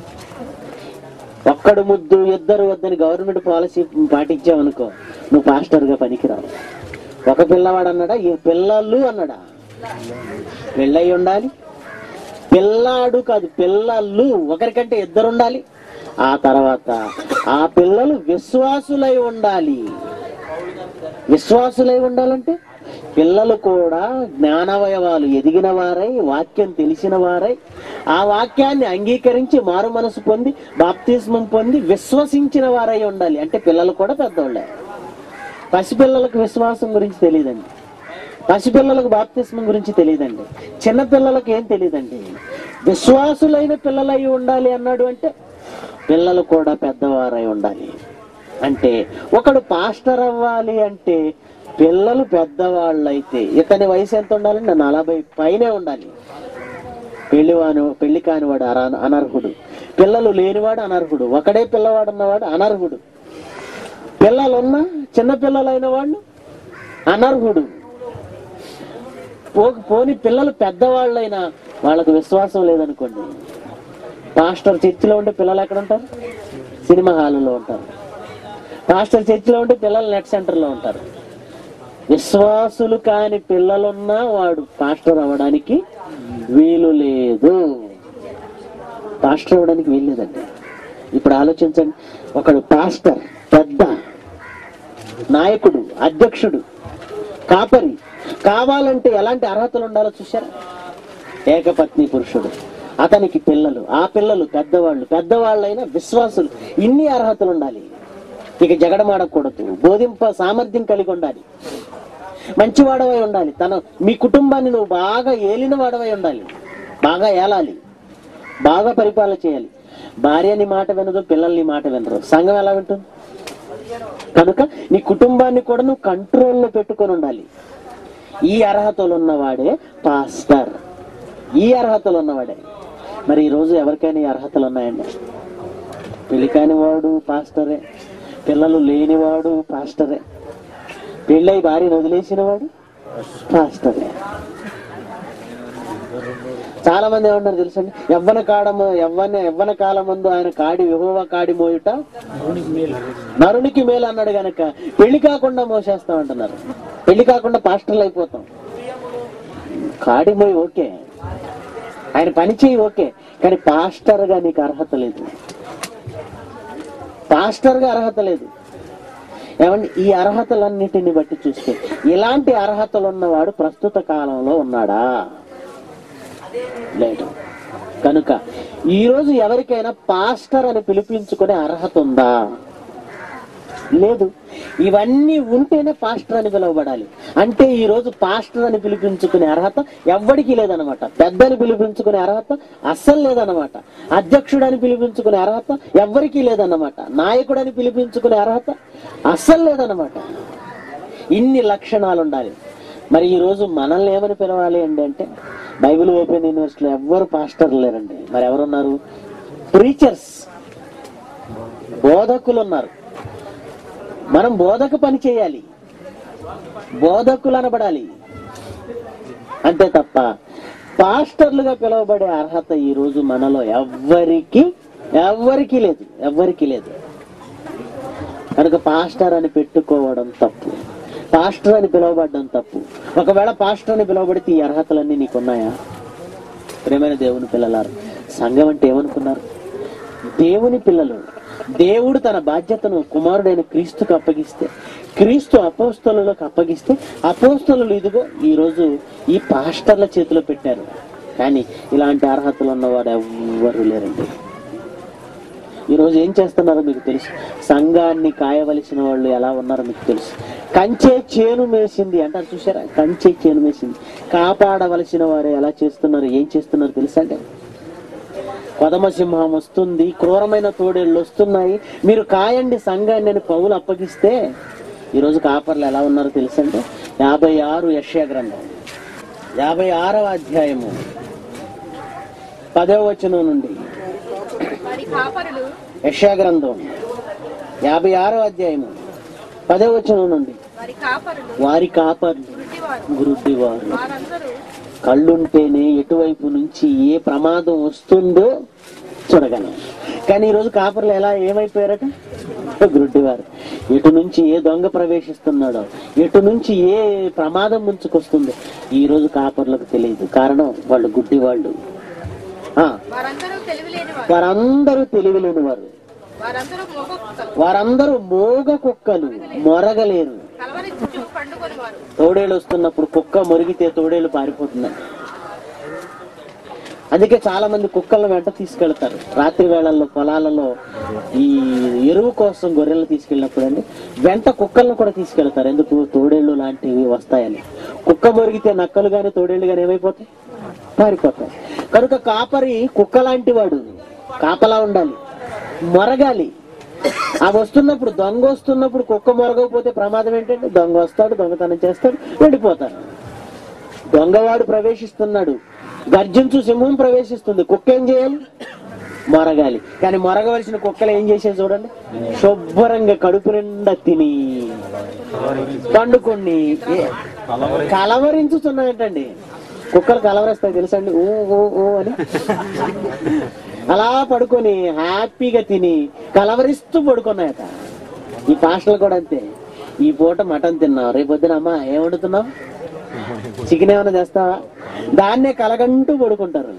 ఒక్కడు ముద్దు, ఇద్దరు వద్దని గవర్నమెంట్ పాలసీ పాటించావనుకో, నువ్వు పాస్టర్ గా పనికిరావు. ఒక పిల్లవాడు అన్నాడా? ఈ పిల్లలు అన్నాడా? పెళ్ళై ఉండాలి. పిల్లాడు కాదు, పిల్లలు. ఒకరికంటే ఇద్దరు ఉండాలి. ఆ తర్వాత ఆ పిల్లలు విశ్వాసులై ఉండాలి. విశ్వాసులై ఉండాలంటే పిల్లలు కూడా జ్ఞానవయవాలు ఎదిగిన వారై, వాక్యం తెలిసిన వారై, ఆ వాక్యాన్ని అంగీకరించి మారు మనసు పొంది బాప్తిస్మం పొంది విశ్వసించిన వారై ఉండాలి. అంటే పిల్లలు కూడా పెద్దవాళ్ళే. పసిపిల్లలకు విశ్వాసం గురించి తెలియదండి, పసిపిల్లలకు బాప్తిస్మం గురించి తెలియదండి, చిన్నపిల్లలకు ఏం తెలియదండి. విశ్వాసులైన పిల్లలై ఉండాలి అన్నాడు అంటే పిల్లలు కూడా పెద్దవారై ఉండాలి. అంటే ఒకడు పాస్టర్ అవ్వాలి అంటే పిల్లలు పెద్దవాళ్ళైతే, ఇతని వయసు ఎంత ఉండాలండి? 40 పైనే ఉండాలి. పెళ్లి కానివాడు అనర్హుడు, పిల్లలు లేనివాడు అనర్హుడు, ఒకడే పిల్లవాడు ఉన్నవాడు అనర్హుడు, పిల్లలున్నా చిన్న పిల్లలైన వాడు అనర్హుడు. పోని పిల్లలు పెద్దవాళ్ళైనా వాళ్ళకు విశ్వాసం లేదనుకోండి, పాస్టర్ చర్చిలో ఉంటే పిల్లలు ఎక్కడ ఉంటారు? సినిమా హాల్లో ఉంటారు. పాస్టర్ చర్చిలో ఉంటే పిల్లలు నెట్ సెంటర్లో ఉంటారు. విశ్వాసులు కాని పిల్లలున్నా వాడు పాస్టర్ అవ్వడానికి వీలు లేదు. పాస్టర్ అవ్వడానికి వీలు లేదండి. ఇప్పుడు ఆలోచించండి, ఒకడు పాస్టర్ పెద్ద నాయకుడు, అధ్యక్షుడు, కాపరి కావాలంటే ఎలాంటి అర్హతలు ఉండాలో చూశారా? ఏకపత్ని పురుషుడు, అతనికి పిల్లలు, ఆ పిల్లలు పెద్దవాళ్ళు, పెద్దవాళ్ళైన విశ్వాసులు, ఇన్ని అర్హతలు ఉండాలి. ఇక జగడమాడకూడదు, బోధింప సామర్థ్యం కలిగి ఉండాలి, మంచివాడవై ఉండాలి, మీ కుటుంబాన్ని నువ్వు బాగా ఏలిన వాడవై ఉండాలి, బాగా ఏలాలి, బాగా పరిపాలన చేయాలి. భార్య నీ మాట వినదు, పిల్లల్ని మాట వినరు, సంఘం ఎలా వింటుంది? కనుక నీ కుటుంబాన్ని కూడా నువ్వు కంట్రోల్లో పెట్టుకొని ఉండాలి. ఈ అర్హతలు ఉన్నవాడే పాస్టర్, ఈ అర్హతలు ఉన్నవాడే. మరి ఈరోజు ఎవరికైనా ఈ అర్హతలు ఉన్నాయండి? పెళ్లి కాని వాడు పాస్టరే, పిల్లలు లేనివాడు పాస్టరే, పెళ్ళై భార్యను వదిలేసిన వాడు పాస్టరే. చాలా మంది ఏమంటారు తెలుసండి, యవ్వన కాలం ముందు ఆయన కాడి యెహోవా కాడి మోయుట నరునికి మేలు అన్నాడు గనక పెళ్లి కాకుండా మోసేస్తాం అంటున్నారు. పెళ్లి కాకుండా పాస్టర్లు అయిపోతాం. కాడి మోయి ఓకే, ఆయన పని చేయి ఓకే, కానీ పాస్టర్ గా నీకు అర్హత లేదు, పాస్టర్ గా అర్హత లేదు. ఏమండి, ఈ అర్హతలన్నిటిని బట్టి చూస్తే ఇలాంటి అర్హతలు ఉన్నవాడు ప్రస్తుత కాలంలో ఉన్నాడా? లేదు. కనుక ఈరోజు ఎవరికైనా పాస్టర్ అని పిలిపించుకునే అర్హత ఉందా? లేదు. ఇవన్నీ ఉంటేనే పాస్టర్ అని పిలువబడాలి. అంటే ఈ రోజు పాస్టర్ అని పిలిపించుకునే అర్హత ఎవ్వడికి లేదనమాట. పెద్దని పిలిపించుకునే అర్హత అస్సలు లేదన్నమాట. అధ్యక్షుడని పిలిపించుకునే అర్హత ఎవ్వరికీ లేదన్నమాట. నాయకుడని పిలిపించుకునే అర్హత అస్సలు లేదన్నమాట. ఇన్ని లక్షణాలు ఉండాలి. మరి ఈ రోజు మనల్ని ఏమని పిలవాలి అండి అంటే, బైబిల్ ఓపెన్ యూనివర్సిటీలో ఎవ్వరు పాస్టర్లు లేరండి. మరి ఎవరున్నారు? ప్రీచర్స్, బోధకులు ఉన్నారు. మనం బోధక పని చేయాలి, బోధకులు అనబడాలి అంతే తప్ప పాస్టర్లుగా పిలువబడే అర్హత ఈ రోజు మనలో ఎవ్వరికి లేదు, ఎవ్వరికి లేదు. కనుక పాస్టర్ అని పెట్టుకోవడం తప్పు, పాస్టర్ అని పిలువబడడం తప్పు. ఒకవేళ పాస్టర్ అని పిలువబడితే ఈ అర్హతలన్నీ నీకున్నాయా? ప్రియమైన దేవుని పిల్లలారు, సంఘం అంటే ఏమనుకున్నారు? దేవుని పిల్లలు. దేవుడు తన బాధ్యతను కుమారుడైన క్రీస్తుకు అప్పగిస్తే, క్రీస్తు అపోస్తలులకు అప్పగిస్తే, అపోస్తలు ఇదిగో ఈరోజు ఈ పాస్టర్ల చేతిలో పెట్టారు. కానీ ఇలాంటి అర్హతలు ఉన్నవాడు ఎవ్వరూ లేరండి. ఈరోజు ఏం చేస్తున్నారో మీకు తెలుసు. సంఘాన్ని కాయవలసిన వాళ్ళు ఎలా ఉన్నారో మీకు తెలుసు. కంచే చేను మేసింది అంటారు చూసారా? కంచే చేను మేసింది. కాపాడవలసిన వారు ఎలా చేస్తున్నారు, ఏం చేస్తున్నారు తెలుసా అండి? కొదమసింహం వస్తుంది, క్రూరమైన తోడేళ్ళు వస్తున్నాయి, మీరు కాయండి సంఘాన్ని అని పౌలు అప్పగిస్తే ఈరోజు కాపర్లు ఎలా ఉన్నారో తెలుసంటే, 56 యెషయా గ్రంథం 56వ అధ్యాయము 10వ వచనం నుండి. యెషయా గ్రంథం 56వ అధ్యాయము 10వ వచనం నుండి. వారి కాపర్లు గురుద్దివారు, కళ్ళుంటేనే ఎటువైపు నుంచి ఏ ప్రమాదం వస్తుందో చూడగలం. కానీ ఈరోజు కాపర్లు ఏమైపోయారట? గుడ్డివారు. ఎటు నుంచి ఏ దొంగ ప్రవేశిస్తున్నాడో, ఎటు నుంచి ఏ ప్రమాదం ముంచుకొస్తుందో ఈ రోజు కాపర్లకు తెలియదు. కారణం వాళ్ళు గుడ్డివాళ్ళు. వారందరూ తెలివిలేని వారు, వారందరూ మోగ కుక్కలు, మొరగలేరు. తోడేళ్ళు వస్తున్నప్పుడు కుక్క మొరిగితే తోడేళ్ళు పారిపోతుందండి. అందుకే చాలా మంది కుక్కలను వెంట తీసుకెళ్తారు. రాత్రి వేళల్లో పొలాలలో ఈ ఎరువు కోసం గొర్రెలు తీసుకెళ్ళినప్పుడు అండి వెంట కుక్కలను కూడా తీసుకెళ్తారు. ఎందుకు? తోడేళ్లు లాంటివి వస్తాయని. కుక్క మొరిగితే నక్కలు గాని తోడేళ్లు గాని ఏమైపోతాయి? పారిపోతాయి. కనుక కాపరి కుక్క లాంటి వాడు, కాపలా ఉండాలి, మొరగాలి. అవి వస్తున్నప్పుడు, దొంగ వస్తున్నప్పుడు కుక్క మొరగకపోతే ప్రమాదం ఏంటంటే, దొంగ వస్తాడు, దొంగతనం చేస్తాడు, వెళ్ళిపోతాడు. దొంగవాడు ప్రవేశిస్తున్నాడు, గర్జించు సింహం ప్రవేశిస్తుంది, కుక్క ఏం చేయాలి? మొరగాలి. కానీ మొరగవలసిన కుక్కలు ఏం చేసే చూడండి, శుభ్రంగా కడుపు నిండా తిని పండుకొని కలవరించుతున్నాయంటండి. కుక్కలు కలవరిస్తాయి తెలుసండి, ఊ ఊ ఊ అని అలా పడుకొని హ్యాపీగా తిని కలవరిస్తూ పడుకున్నాయట. ఈ పాస్టర్లు కూడా అంతే. ఈ పూట మటన్ తిన్నావు, రేపొద్దున అమ్మా ఏం వండుతున్నావు, చికెన్ ఏమైనా చేస్తావా, దాన్నే కలగంటూ పడుకుంటారు.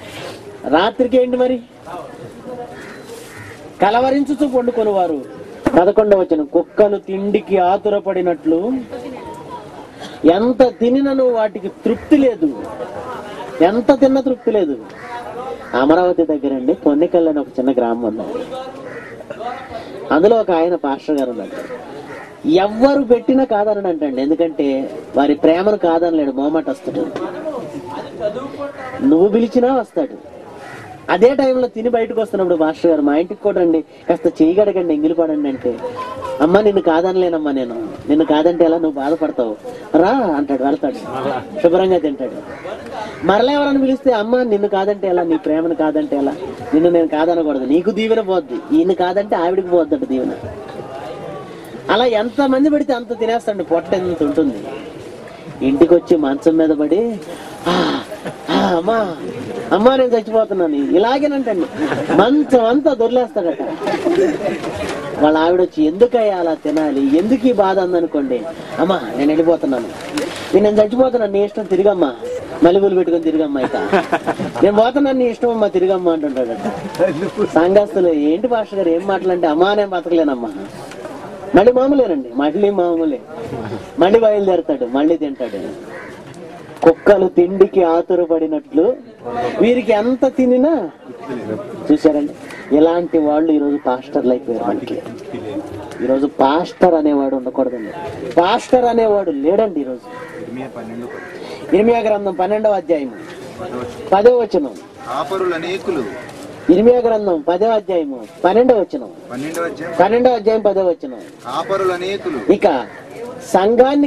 రాత్రికి ఏంటి మరి, కలవరించుతూ పండుకొని వారు 11వ వచనం, కుక్కలు తిండికి ఆతురపడినట్లు ఎంత తినినను వాటికి తృప్తి లేదు. ఎంత తిన్నా తృప్తి లేదు. అమరావతి దగ్గరండి పొన్నికల్ అని ఒక చిన్న గ్రామం ఉన్నది. అందులో ఒక ఆయన పాస్టర్ గారు ఉన్నాడు. ఎవ్వరు పెట్టినా కాదని అంటండి. ఎందుకంటే వారి ప్రేమను కాదనలేడు, మోమాట వస్తాడు. నువ్వు పిలిచినా వస్తాడు. అదే టైంలో తిని బయటకు వస్తున్నప్పుడు మాస్టర్ గారు మా ఇంటికి కూడా రండి, కాస్త చేయగడగండి, ఎంగిలి పడండి అంటే, అమ్మ నిన్ను కాదనలేనమ్మా, నేను నిన్ను కాదంటే ఎలా, నువ్వు బాధపడతావు, రా అంటాడు. వెళ్తాడు, శుభ్రంగా తింటాడు. మరలా ఎవరైనా పిలిస్తే, అమ్మ నిన్ను కాదంటే ఎలా, నీ ప్రేమను కాదంటే ఎలా, నిన్ను నేను కాదనకూడదు, నీకు దీవెన పోద్ది, ఈయన కాదంటే ఆవిడికి పోద్దట దీవెన. అలా ఎంత మంది పెడితే అంత తినేస్తాడు, పొట్ట ఎంత ఉంటుంది. ఇంటికి వచ్చి మంచం మీద పడి అమ్మా అమ్మా నేను చచ్చిపోతున్నాను ఇలాగేనంటండి, మంచం అంతా దొర్లేస్తాడట. వాళ్ళ ఆవిడ వచ్చి, ఎందుకయ్యా అలా తినాలి, ఎందుకు ఈ బాధ అందనుకోండి, అమ్మా నేను వెళ్ళిపోతున్నాను, నేను చచ్చిపోతున్నాను, నీ ఇష్టం తిరిగమ్మా, మల్లెపూలు పెట్టుకొని తిరిగమ్మా, ఇక నేను పోతున్నాను, నీ ఇష్టం అమ్మా తిరిగమ్మా అంటుంటాడట. సంఘస్థులు, ఏంటి పాస్టర్ గారు ఏం మాటలంటే, అమ్మా నేను బతకలేనమ్మా. మళ్ళీ మామూలేనండి, మళ్ళీ మామూలే, మళ్ళీ బయలుదేరుతాడు, మళ్ళీ తింటాడు. కుక్కలు తిండికి ఆతురపడినట్లు వీరికి ఎంత తినినా, చూశారండి, ఇలాంటి వాళ్ళు ఈరోజు పాస్టర్లు అయిపోయారు. మనకి ఈరోజు పాస్టర్ అనేవాడు ఉండకూడదండి, పాస్టర్ అనేవాడు లేడండి ఈరోజు. ఇర్మియా గ్రంథం 12వ అధ్యాయము 10వ వచనం. ఇర్మియా గ్రంథం 10వ అధ్యాయము 12వ వచనం. 12వ అధ్యాయం 10వ వచనం. ఇక సంఘాన్ని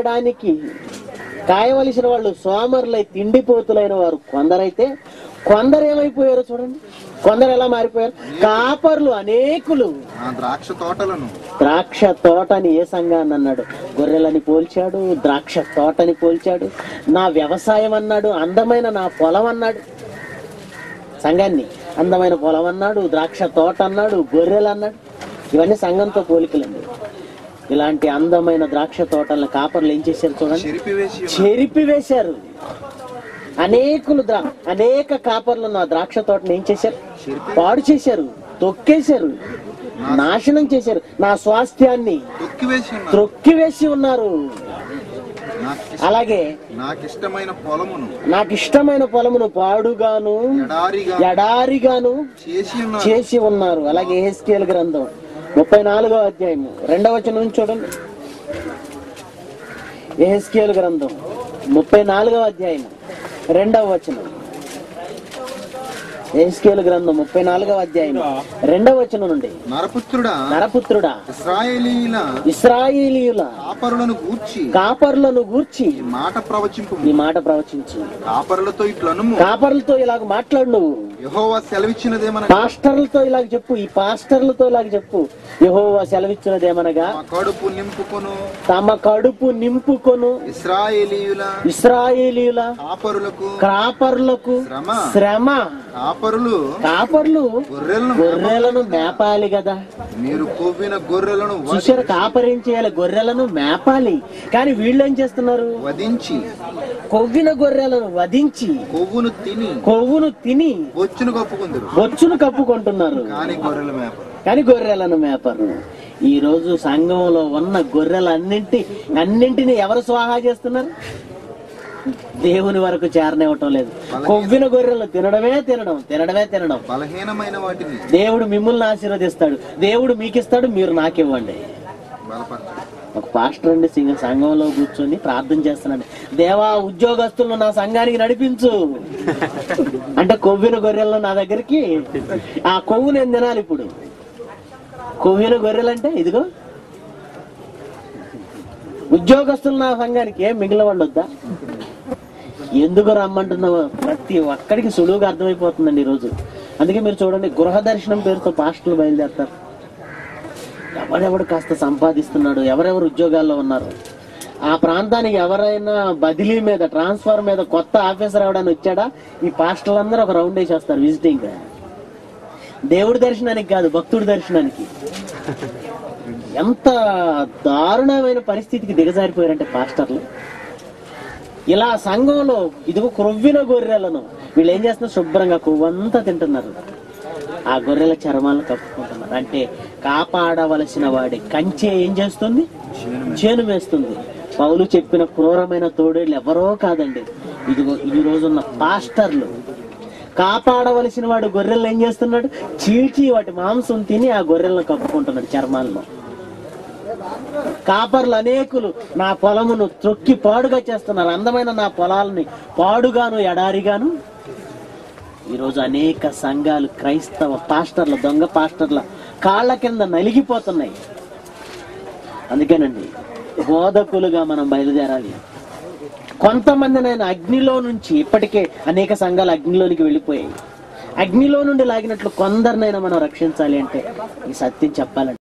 కాయవలసిన వాళ్ళు సోమరులై తిండిపోతులైన వారు కొందరైతే, కొందరు ఏమైపోయారో చూడండి. కొందరు ఎలా మారిపోయారు? కాపర్లు అనేకులు. ద్రాక్ష తోటని ఏ సంఘాన్ని అన్నాడు? గొర్రెలని పోల్చాడు, ద్రాక్ష తోటని పోల్చాడు, నా వ్యవసాయం అన్నాడు, అందమైన నా పొలం అన్నాడు. సంఘాన్ని అందమైన పొలం అన్నాడు, ద్రాక్ష తోట అన్నాడు, గొర్రెలు అన్నాడు. ఇవన్నీ సంఘంతో పోలికలండి. ఇలాంటి అందమైన ద్రాక్ష తోటలను కాపర్లు ఏం చేశారు చూడండి, చెరిపివేశారు. అనేక కాపర్లు నా ద్రాక్ష తోటను ఏం చేశారు? పాడు చేశారు, తొక్కేశారు, నాశనం చేశారు. నా స్వాస్థ్యాన్ని త్రొక్కివేసి ఉన్నారు. అలాగే నాకు ఇష్టమైన పొలమును పాడుగాను ఎడారిగాను చేసి ఉన్నారు. అలాగే యెహెజ్కేలు గ్రంథం 34వ అధ్యాయము 2వ వచనం నుంచి చూడండి. యెహెజ్కేలు గ్రంథం 34వ అధ్యాయము 2వ వచనం. యెహెజ్కేలు గ్రంథం 34వ అధ్యాయం 2వ వచనం నుండి, నరపుత్రుడా ఇశ్రాయేలీయుల కాపరులను గూర్చి ఈ మాట ప్రవచించు. కాపరులతో ఇలాగ మాట్లాడు నువ్వు. పాస్టర్లతో ఇలాగ చెప్పు, ఈ పాస్టర్లతో ఇలాగ చెప్పు. యెహోవా సెలవిచ్చినదేమనగా, తమ కడుపు నింపుకొను ఇశ్రాయేలీయుల కాపరులకు శ్రమ. కాపర్లు గొర్రెలను మేపాలి కదా, మీరు కొవ్విన గొర్రెలను చూసారు, కాపరేం చేయాలి? గొర్రెలను మేపాలి. కానీ వీళ్ళు ఏం చేస్తున్నారు? కొవ్విన గొర్రెలను వధించి కొవ్వును తిని బొచ్చును కప్పుకుంటున్నారు, కానీ గొర్రెలను మేపరు. ఈ రోజు సంఘంలో ఉన్న గొర్రెలన్నింటినీ ఎవరు స్వాహా చేస్తున్నారు? దేవుని వరకు చేరనివ్వటం లేదు. కొవ్విన గొర్రెలు తినడమే తినడం. బలహీనమైన వాటిని దేవుడు మిమ్మల్ని ఆశీర్వదిస్తాడు, దేవుడు మీకు ఇస్తాడు, మీరు నాకివ్వండి. ఒక పాస్టర్ అండి సంఘంలో కూర్చొని ప్రార్థన చేస్తున్నాడు, దేవా ఉద్యోగస్తులను నా సంఘానికి నడిపించు అంటే, కొవ్విన గొర్రెలను నా దగ్గరికి, ఆ కొవ్వు నేను తినాలి. ఇప్పుడు కొవ్విన గొర్రెలంటే ఇదిగో ఉద్యోగస్తులు నా సంఘానికి. ఏం మిగిలిన వాళ్ళు వద్దా? ఎందుకు రమ్మంటున్నావు? ప్రతి ఒక్కడికి సులువుగా అర్థమైపోతుందండి ఈరోజు. అందుకే మీరు చూడండి, గృహ దర్శనం పేరుతో పాస్టర్లు బయలుదేరతారు. ఎవరెవడు కాస్త సంపాదిస్తున్నాడు, ఎవరెవరు ఉద్యోగాల్లో ఉన్నారు, ఆ ప్రాంతానికి ఎవరైనా బదిలీ మీద, ట్రాన్స్ఫర్ మీద కొత్త ఆఫీసర్ ఎవడని వచ్చాడా, ఈ పాస్టర్లందరూ ఒక రౌండ్ వేసి వస్తారు విజిటింగ్. దేవుడి దర్శనానికి కాదు, భక్తుడి దర్శనానికి. ఎంత దారుణమైన పరిస్థితికి దిగజారిపోయారంటే పాస్టర్లు. ఇలా సంఘంలో ఇదిగో క్రొవ్విన గొర్రెలను వీళ్ళు ఏం చేస్తున్నారు? శుభ్రంగా కొవ్వంతా తింటున్నారు, ఆ గొర్రెల చర్మాలను కప్పుకుంటున్నారు. అంటే కాపాడవలసిన వాడి కంచె ఏం చేస్తుంది? చేను వేస్తుంది. పౌలు చెప్పిన క్రూరమైన తోడేళ్ళు ఎవరో కాదండి, ఇదిగో ఈ రోజున్న పాస్టర్లు. కాపాడవలసిన వాడు గొర్రెలను ఏం చేస్తున్నాడు? చీల్చి వాటి మాంసం తిని ఆ గొర్రెలను కప్పుకుంటున్నాడు చర్మాలను. కాపర్లు అనేకులు నా పొలమును త్రొక్కి పాడుగా చేస్తున్నారు. అందమైన నా పొలాలని పాడుగాను ఎడారిగాను. ఈరోజు అనేక సంఘాలు క్రైస్తవ పాస్టర్ల, దొంగ పాస్టర్ల కాళ్ళ కింద నలిగిపోతున్నాయి. అందుకేనండి బోధకులుగా మనం బయలుదేరాలి. కొంతమందినైనా అగ్నిలో నుంచి, ఇప్పటికే అనేక సంఘాలు అగ్నిలోనికి వెళ్ళిపోయాయి, అగ్నిలో నుండి లాగినట్లు కొందరినైనా మనం రక్షించాలి అంటే ఈ సత్యం చెప్పాలండి.